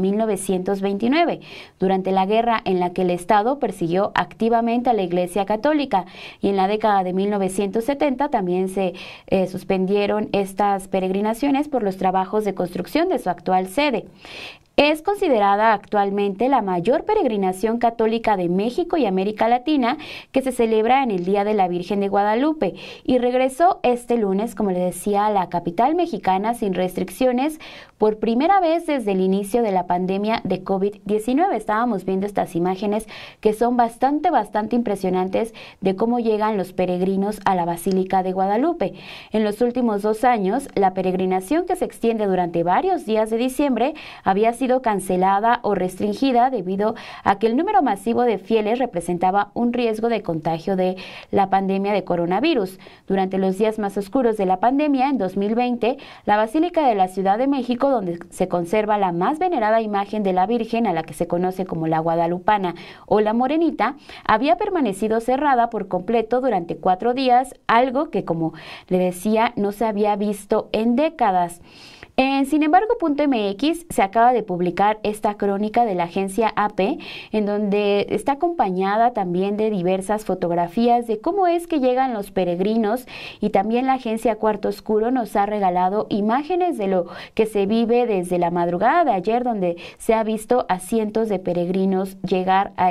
1929, durante la guerra en la que el Estado persiguió activamente a la Iglesia Católica, y en la década de 1970 también se suspendieron estas peregrinaciones por los trabajos de construcción de su actual sede. Es considerada actualmente la mayor peregrinación católica de México y América Latina, que se celebra en el Día de la Virgen de Guadalupe, y regresó este lunes, como le decía, a la capital mexicana sin restricciones por primera vez desde el inicio de la pandemia de COVID-19. Estábamos viendo estas imágenes que son bastante impresionantes de cómo llegan los peregrinos a la Basílica de Guadalupe. En los últimos 2 años, la peregrinación, que se extiende durante varios días de diciembre, había sido cancelada o restringida debido a que el número masivo de fieles representaba un riesgo de contagio de la pandemia de coronavirus. Durante los días más oscuros de la pandemia, en 2020, la Basílica de la Ciudad de México, donde se conserva la más venerada imagen de la Virgen, a la que se conoce como la Guadalupana o la Morenita, había permanecido cerrada por completo durante 4 días, algo que, como le decía, no se había visto en décadas. En sinembargo.mx se acaba de publicar esta crónica de la agencia AP, en donde está acompañada también de diversas fotografías de cómo es que llegan los peregrinos, y también la agencia Cuarto Oscuro nos ha regalado imágenes de lo que se vive desde la madrugada de ayer, donde se ha visto a cientos de peregrinos llegar a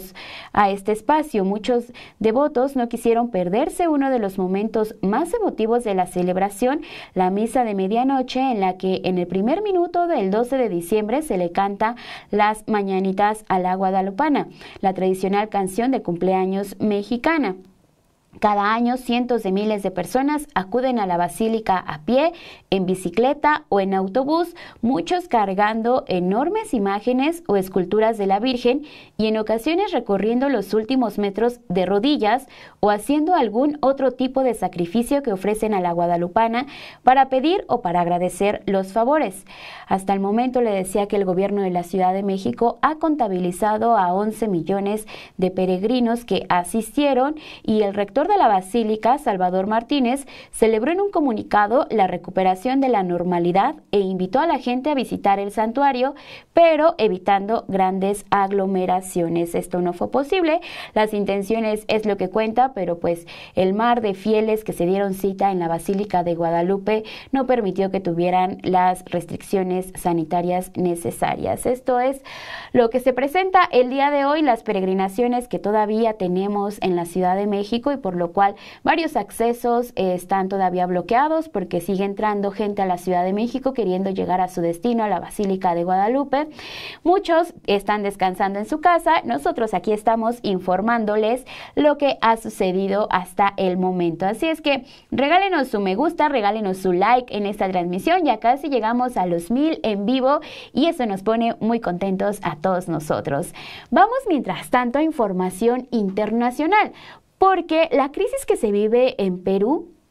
este espacio. Muchos devotos no quisieron perderse uno de los momentos más emotivos de la celebración, la misa de medianoche, en la que en el primer minuto del 12 de diciembre se le canta las mañanitas a la Guadalupana, la tradicional canción de cumpleaños mexicana. Cada año cientos de miles de personas acuden a la basílica a pie, en bicicleta o en autobús, muchos cargando enormes imágenes o esculturas de la Virgen, y en ocasiones recorriendo los últimos metros de rodillas o haciendo algún otro tipo de sacrificio que ofrecen a la Guadalupana para pedir o para agradecer los favores. Hasta el momento, le decía, que el gobierno de la Ciudad de México ha contabilizado a 11 millones de peregrinos que asistieron, y el rector de la Basílica, Salvador Martínez, celebró en un comunicado la recuperación de la normalidad e invitó a la gente a visitar el santuario, pero evitando grandes aglomeraciones. Esto no fue posible. Las intenciones es lo que cuenta, pero pues el mar de fieles que se dieron cita en la Basílica de Guadalupe no permitió que tuvieran las restricciones sanitarias necesarias. Esto es lo que se presenta el día de hoy, las peregrinaciones que todavía tenemos en la Ciudad de México, y por lo cual varios accesos están todavía bloqueados porque sigue entrando gente a la Ciudad de México queriendo llegar a su destino, a la Basílica de Guadalupe. Muchos están descansando en su casa. Nosotros aquí estamos informándoles lo que ha sucedido hasta el momento. Así es que regálenos su me gusta, regálenos su like en esta transmisión. Ya casi llegamos a los 1000 en vivo y eso nos pone muy contentos a todos nosotros. Vamos mientras tanto a información internacional, porque la crisis que se vive en Perú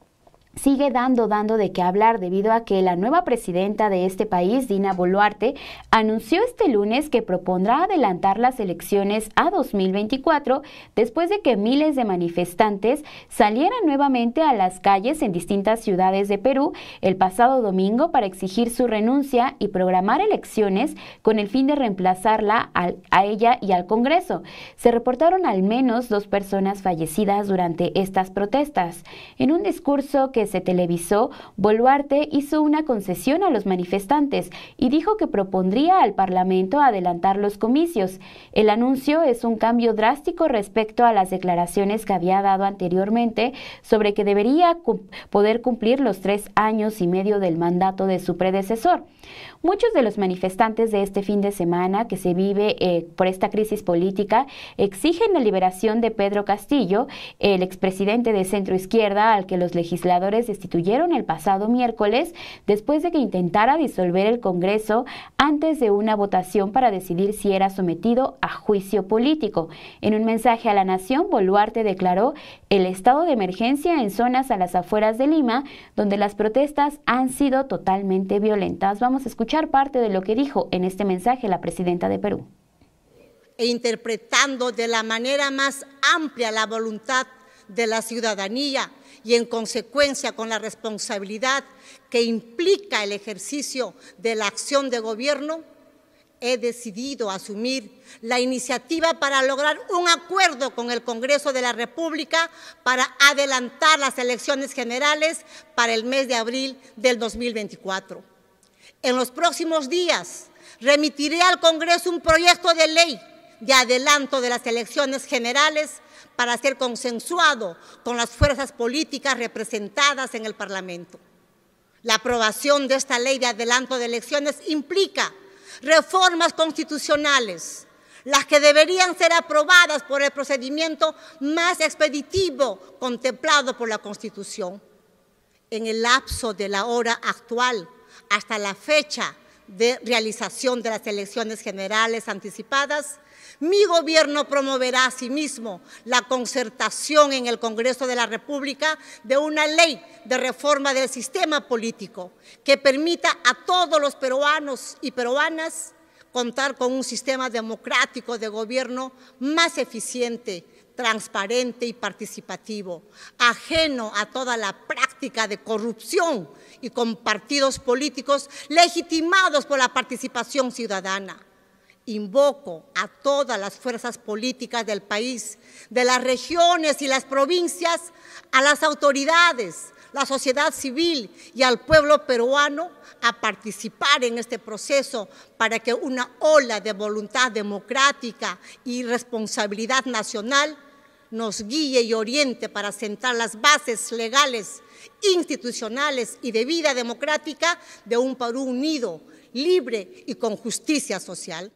sigue dando de qué hablar debido a que la nueva presidenta de este país, Dina Boluarte, anunció este lunes que propondrá adelantar las elecciones a 2024 después de que miles de manifestantes salieran nuevamente a las calles en distintas ciudades de Perú el pasado domingo para exigir su renuncia y programar elecciones con el fin de reemplazarla a ella y al Congreso. Se reportaron al menos 2 personas fallecidas durante estas protestas. En un discurso que se televisó, Boluarte hizo una concesión a los manifestantes y dijo que propondría al Parlamento adelantar los comicios. El anuncio es un cambio drástico respecto a las declaraciones que había dado anteriormente sobre que debería poder cumplir los 3 años y medio del mandato de su predecesor. Muchos de los manifestantes de este fin de semana que se vive por esta crisis política exigen la liberación de Pedro Castillo, el expresidente de centro izquierda al que los legisladores destituyeron el pasado miércoles después de que intentara disolver el Congreso antes de una votación para decidir si era sometido a juicio político. En un mensaje a la nación, Boluarte declaró el estado de emergencia en zonas a las afueras de Lima, donde las protestas han sido totalmente violentas. Vamos a escuchar parte de lo que dijo en este mensaje la presidenta de Perú. E interpretando de la manera más amplia la voluntad de la ciudadanía y en consecuencia con la responsabilidad que implica el ejercicio de la acción de gobierno, he decidido asumir la iniciativa para lograr un acuerdo con el Congreso de la República para adelantar las elecciones generales para el mes de abril del 2024. En los próximos días remitiré al Congreso un proyecto de ley de adelanto de las elecciones generales para ser consensuado con las fuerzas políticas representadas en el Parlamento. La aprobación de esta ley de adelanto de elecciones implica reformas constitucionales, las que deberían ser aprobadas por el procedimiento más expeditivo contemplado por la Constitución. En el lapso de la hora actual, hasta la fecha de realización de las elecciones generales anticipadas, mi gobierno promoverá asimismo la concertación en el Congreso de la República de una ley de reforma del sistema político que permita a todos los peruanos y peruanas contar con un sistema democrático de gobierno más eficiente, transparente y participativo, ajeno a toda la práctica de corrupción y con partidos políticos legitimados por la participación ciudadana. Invoco a todas las fuerzas políticas del país, de las regiones y las provincias, a las autoridades, la sociedad civil y al pueblo peruano a participar en este proceso para que una ola de voluntad democrática y responsabilidad nacional nos guíe y oriente para sentar las bases legales, institucionales y de vida democrática de un Perú unido, libre y con justicia social.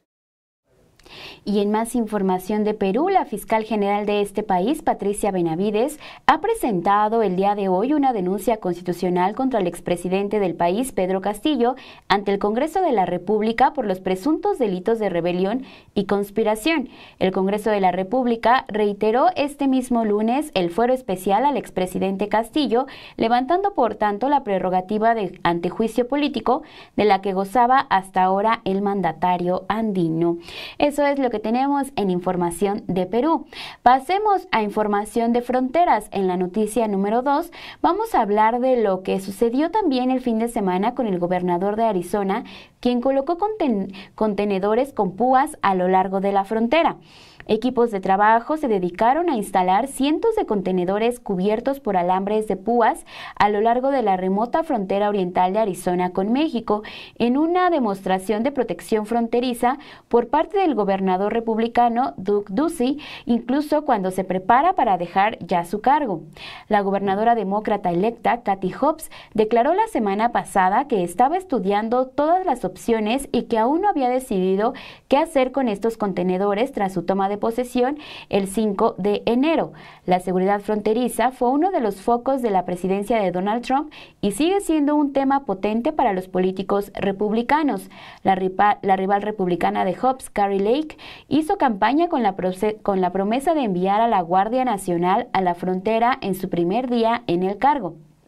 Y en más información de Perú, la fiscal general de este país, Patricia Benavides, ha presentado el día de hoy una denuncia constitucional contra el expresidente del país, Pedro Castillo, ante el Congreso de la República por los presuntos delitos de rebelión y conspiración. El Congreso de la República reiteró este mismo lunes el fuero especial al expresidente Castillo, levantando por tanto la prerrogativa de antejuicio político de la que gozaba hasta ahora el mandatario andino. Eso es lo que tenemos en información de Perú. Pasemos a información de fronteras. En la noticia número 2 vamos a hablar de lo que sucedió también el fin de semana con el gobernador de Arizona, quien colocó contenedores con púas a lo largo de la frontera. Equipos de trabajo se dedicaron a instalar cientos de contenedores cubiertos por alambres de púas a lo largo de la remota frontera oriental de Arizona con México, en una demostración de protección fronteriza por parte del gobernador republicano Doug Ducey, incluso cuando se prepara para dejar ya su cargo. La gobernadora demócrata electa, Katie Hobbs, declaró la semana pasada que estaba estudiando todas las opciones y que aún no había decidido qué hacer con estos contenedores tras su toma de posesión el 5 de enero. La seguridad fronteriza fue uno de los focos de la presidencia de Donald Trump y sigue siendo un tema potente para los políticos republicanos. La rival republicana de Hobbs, Kari Lake, hizo campaña con la promesa de enviar a la Guardia Nacional a la frontera en su primer día en el cargo.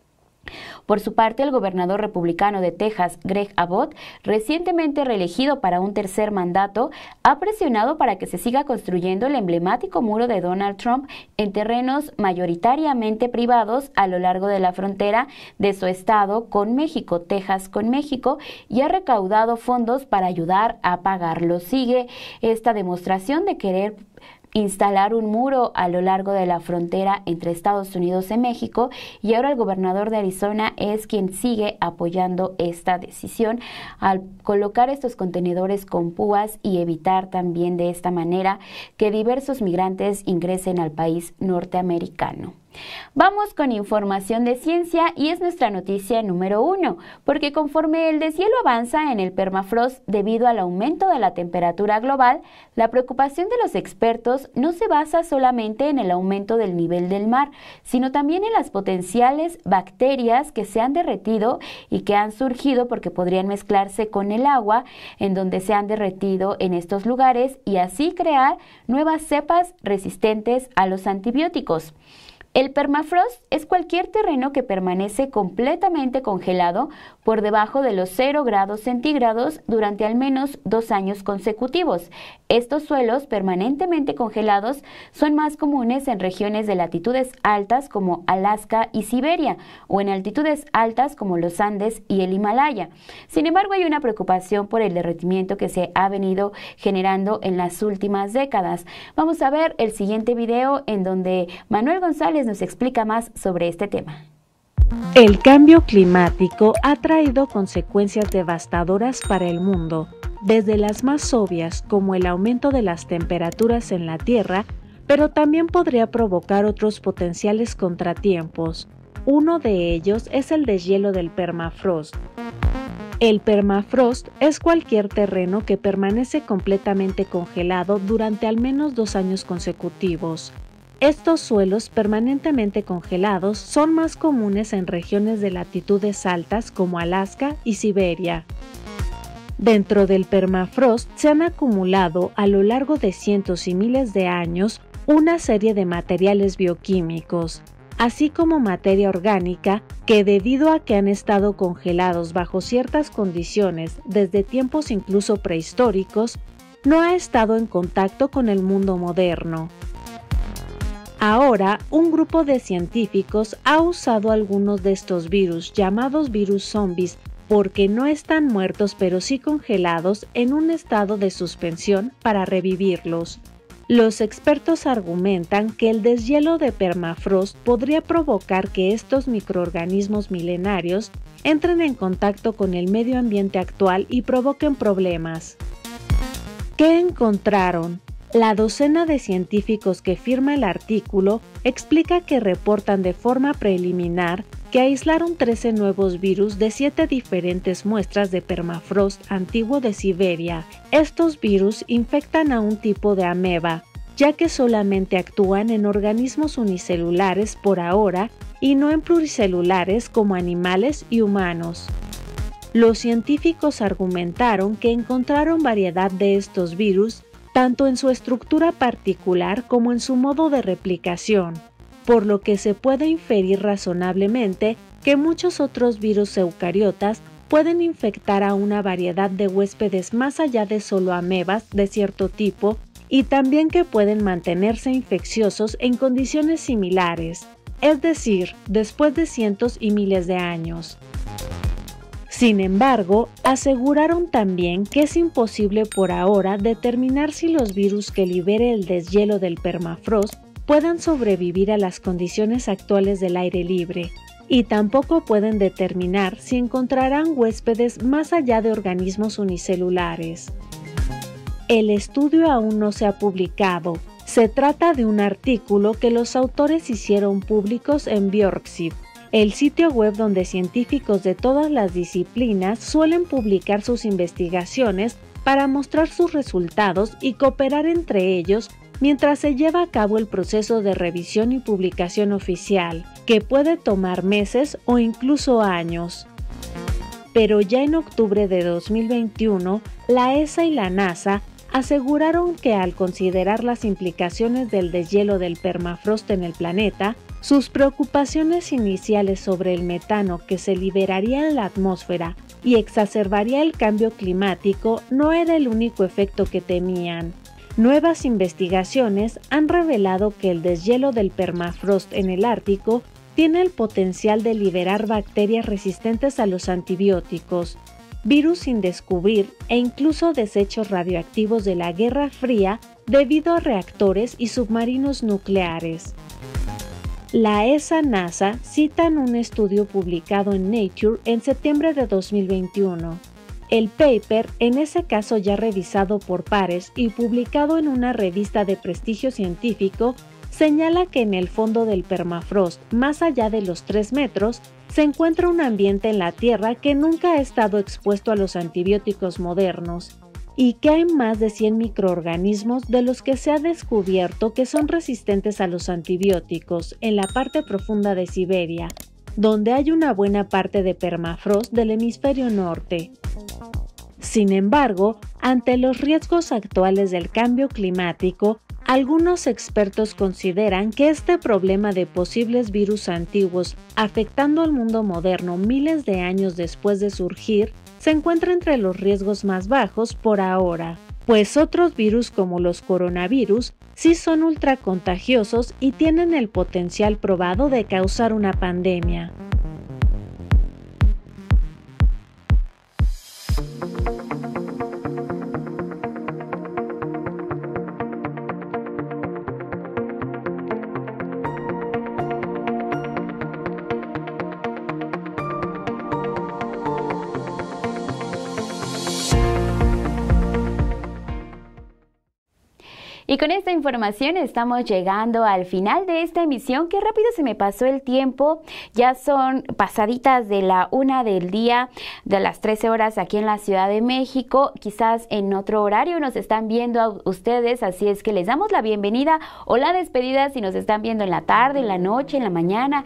Por su parte, el gobernador republicano de Texas, Greg Abbott, recientemente reelegido para un tercer mandato, ha presionado para que se siga construyendo el emblemático muro de Donald Trump en terrenos mayoritariamente privados a lo largo de la frontera de su estado con México, Texas con México, y ha recaudado fondos para ayudar a pagarlo. Sigue esta demostración de querer instalar un muro a lo largo de la frontera entre Estados Unidos y México, y ahora el gobernador de Arizona es quien sigue apoyando esta decisión al colocar estos contenedores con púas y evitar también de esta manera que diversos migrantes ingresen al país norteamericano. Vamos con información de ciencia y es nuestra noticia número 1, porque conforme el deshielo avanza en el permafrost debido al aumento de la temperatura global, la preocupación de los expertos no se basa solamente en el aumento del nivel del mar, sino también en las potenciales bacterias que se han derretido y que han surgido porque podrían mezclarse con el agua en donde se han derretido en estos lugares y así crear nuevas cepas resistentes a los antibióticos. El permafrost es cualquier terreno que permanece completamente congelado por debajo de los 0 grados centígrados durante al menos 2 años consecutivos. Estos suelos permanentemente congelados son más comunes en regiones de latitudes altas como Alaska y Siberia o en altitudes altas como los Andes y el Himalaya. Sin embargo, hay una preocupación por el derretimiento que se ha venido generando en las últimas décadas. Vamos a ver el siguiente video en donde Manuel González nos explica más sobre este tema. El cambio climático ha traído consecuencias devastadoras para el mundo, desde las más obvias como el aumento de las temperaturas en la Tierra, pero también podría provocar otros potenciales contratiempos. Uno de ellos es el deshielo del permafrost. El permafrost es cualquier terreno que permanece completamente congelado durante al menos 2 años consecutivos. Estos suelos permanentemente congelados son más comunes en regiones de latitudes altas como Alaska y Siberia. Dentro del permafrost se han acumulado a lo largo de cientos y miles de años una serie de materiales bioquímicos, así como materia orgánica que debido a que han estado congelados bajo ciertas condiciones desde tiempos incluso prehistóricos, no ha estado en contacto con el mundo moderno. Ahora, un grupo de científicos ha usado algunos de estos virus, llamados virus zombies, porque no están muertos pero sí congelados en un estado de suspensión para revivirlos. Los expertos argumentan que el deshielo de permafrost podría provocar que estos microorganismos milenarios entren en contacto con el medio ambiente actual y provoquen problemas. ¿Qué encontraron? La docena de científicos que firma el artículo explica que reportan de forma preliminar que aislaron 13 nuevos virus de 7 diferentes muestras de permafrost antiguo de Siberia. Estos virus infectan a un tipo de ameba, ya que solamente actúan en organismos unicelulares por ahora y no en pluricelulares como animales y humanos. Los científicos argumentaron que encontraron variedad de estos virus tanto en su estructura particular como en su modo de replicación, por lo que se puede inferir razonablemente que muchos otros virus eucariotas pueden infectar a una variedad de huéspedes más allá de solo amebas de cierto tipo y también que pueden mantenerse infecciosos en condiciones similares, es decir, después de cientos y miles de años. Sin embargo, aseguraron también que es imposible por ahora determinar si los virus que libere el deshielo del permafrost puedan sobrevivir a las condiciones actuales del aire libre, y tampoco pueden determinar si encontrarán huéspedes más allá de organismos unicelulares. El estudio aún no se ha publicado. Se trata de un artículo que los autores hicieron públicos en Björkseed, el sitio web donde científicos de todas las disciplinas suelen publicar sus investigaciones para mostrar sus resultados y cooperar entre ellos mientras se lleva a cabo el proceso de revisión y publicación oficial, que puede tomar meses o incluso años. Pero ya en octubre de 2021, la ESA y la NASA aseguraron que al considerar las implicaciones del deshielo del permafrost en el planeta, Sus preocupaciones iniciales sobre el metano que se liberaría en la atmósfera y exacerbaría el cambio climático no era el único efecto que temían. Nuevas investigaciones han revelado que el deshielo del permafrost en el Ártico tiene el potencial de liberar bacterias resistentes a los antibióticos, virus sin descubrir e incluso desechos radioactivos de la Guerra Fría debido a reactores y submarinos nucleares. La ESA-NASA citan un estudio publicado en Nature en septiembre de 2021. El paper, en ese caso ya revisado por pares y publicado en una revista de prestigio científico, señala que en el fondo del permafrost, más allá de los 3 metros, se encuentra un ambiente en la Tierra que nunca ha estado expuesto a los antibióticos modernos, y que hay más de 100 microorganismos de los que se ha descubierto que son resistentes a los antibióticos en la parte profunda de Siberia, donde hay una buena parte de permafrost del hemisferio norte. Sin embargo, ante los riesgos actuales del cambio climático, algunos expertos consideran que este problema de posibles virus antiguos afectando al mundo moderno miles de años después de surgir se encuentra entre los riesgos más bajos por ahora, pues otros virus como los coronavirus sí son ultracontagiosos y tienen el potencial probado de causar una pandemia. Y con esta información estamos llegando al final de esta emisión. Qué rápido se me pasó el tiempo. Ya son pasaditas de la 1 del día, de las 13 horas aquí en la Ciudad de México. Quizás en otro horario nos están viendo a ustedes, así es que les damos la bienvenida o la despedida si nos están viendo en la tarde, en la noche, en la mañana,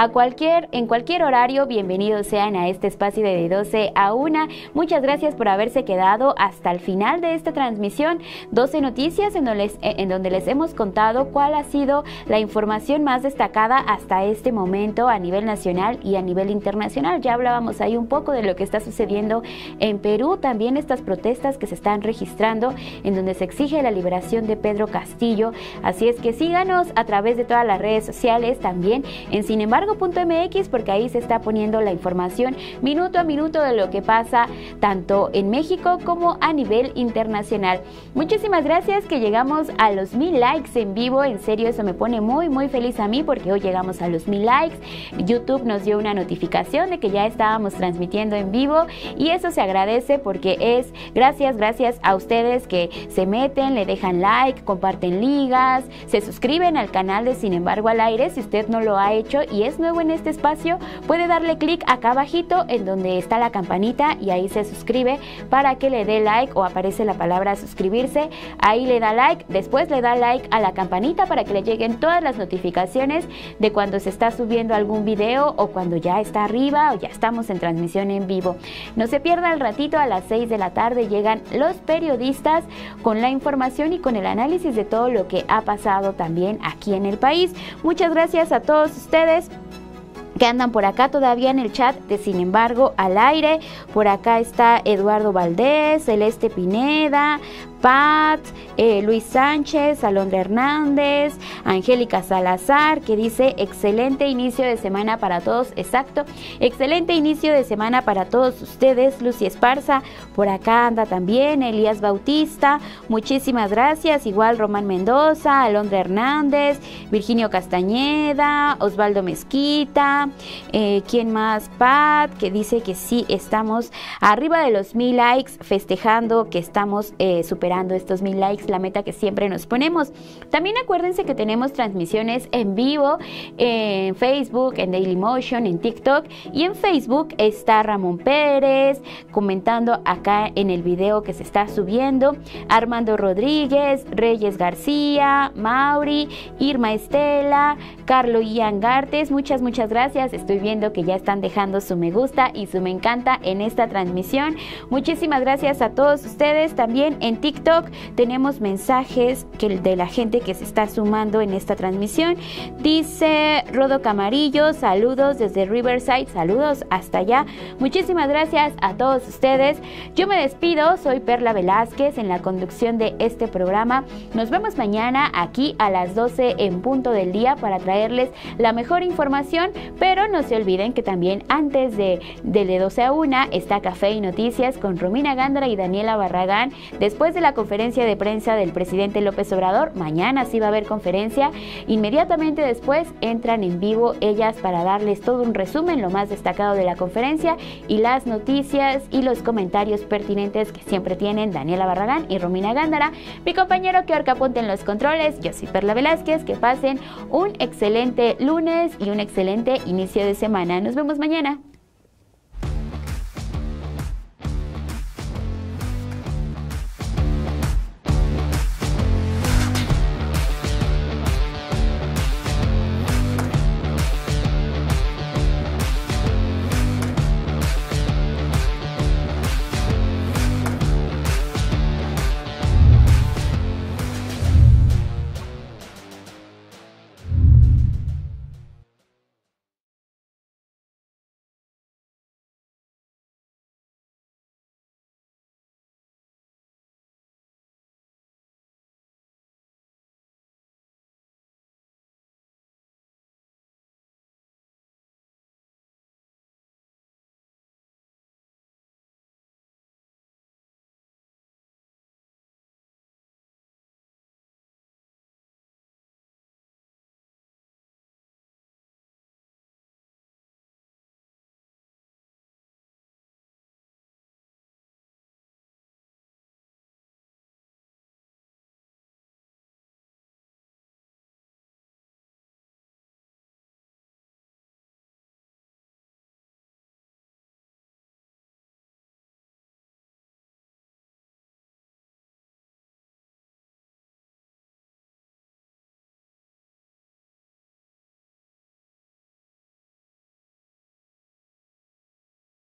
en cualquier horario. Bienvenidos sean a este espacio de 12 a 1. Muchas gracias por haberse quedado hasta el final de esta transmisión. 12 noticias en donde les hemos contado cuál ha sido la información más destacada hasta este momento a nivel nacional y a nivel internacional. Ya hablábamos ahí un poco de lo que está sucediendo en Perú, también estas protestas que se están registrando en donde se exige la liberación de Pedro Castillo. Así es que síganos a través de todas las redes sociales, también en sinembargo.mx, porque ahí se está poniendo la información minuto a minuto de lo que pasa tanto en México como a nivel internacional. Muchísimas gracias, que llegamos a los 1000 likes en vivo. En serio, eso me pone muy feliz a mí, porque hoy llegamos a los 1000 likes. YouTube nos dio una notificación de que ya estábamos transmitiendo en vivo y eso se agradece porque es gracias a ustedes que se meten, le dejan like, comparten ligas, se suscriben al canal de Sin Embargo al Aire. Si usted no lo ha hecho y es nuevo en este espacio, puede darle clic acá abajito en donde está la campanita y ahí se suscribe para que le dé like, o aparece la palabra suscribirse, ahí le da like, después le da like a la campanita para que le lleguen todas las notificaciones de cuando se está subiendo algún video o cuando ya está arriba o ya estamos en transmisión en vivo. No se pierda el ratito, a las 6 de la tarde llegan los periodistas con la información y con el análisis de todo lo que ha pasado también aquí en el país. Muchas gracias a todos ustedes que andan por acá todavía en el chat de Sin Embargo al Aire. Por acá está Eduardo Valdés, Celeste Pineda, Pat, Luis Sánchez, Alondra Hernández, Angélica Salazar, que dice excelente inicio de semana para todos. Exacto, excelente inicio de semana para todos ustedes. Lucy Esparza, por acá anda también, Elías Bautista, muchísimas gracias. Igual Román Mendoza, Alondra Hernández, Virginio Castañeda, Osvaldo Mezquita, ¿quién más? Pat, que dice que sí, estamos arriba de los 1000 likes, festejando que estamos superando estos 1000 likes, la meta que siempre nos ponemos. También acuérdense que tenemos transmisiones en vivo en Facebook, en Dailymotion, en TikTok, y en Facebook está Ramón Pérez comentando acá en el video que se está subiendo, Armando Rodríguez, Reyes García, Mauri, Irma Estela, Carlo Ian Gartes, muchas gracias. Estoy viendo que ya están dejando su me gusta y su me encanta en esta transmisión. Muchísimas gracias a todos ustedes. También en TikTok TikTok. Tenemos mensajes de la gente que se está sumando en esta transmisión. Dice Rodo Camarillo, saludos desde Riverside, saludos hasta allá. Muchísimas gracias a todos ustedes. Yo me despido, soy Perla Velázquez en la conducción de este programa. Nos vemos mañana aquí a las 12 en punto del día para traerles la mejor información, pero no se olviden que también antes de 12 a 1 está Café y Noticias con Romina Gándara y Daniela Barragán. Después de la conferencia de prensa del presidente López Obrador, mañana sí va a haber conferencia, inmediatamente después entran en vivo ellas para darles todo un resumen, lo más destacado de la conferencia y las noticias y los comentarios pertinentes que siempre tienen Daniela Barragán y Romina Gándara. Mi compañero Keorca Ponte en los controles, yo soy Perla Velázquez. Que pasen un excelente lunes y un excelente inicio de semana. Nos vemos mañana.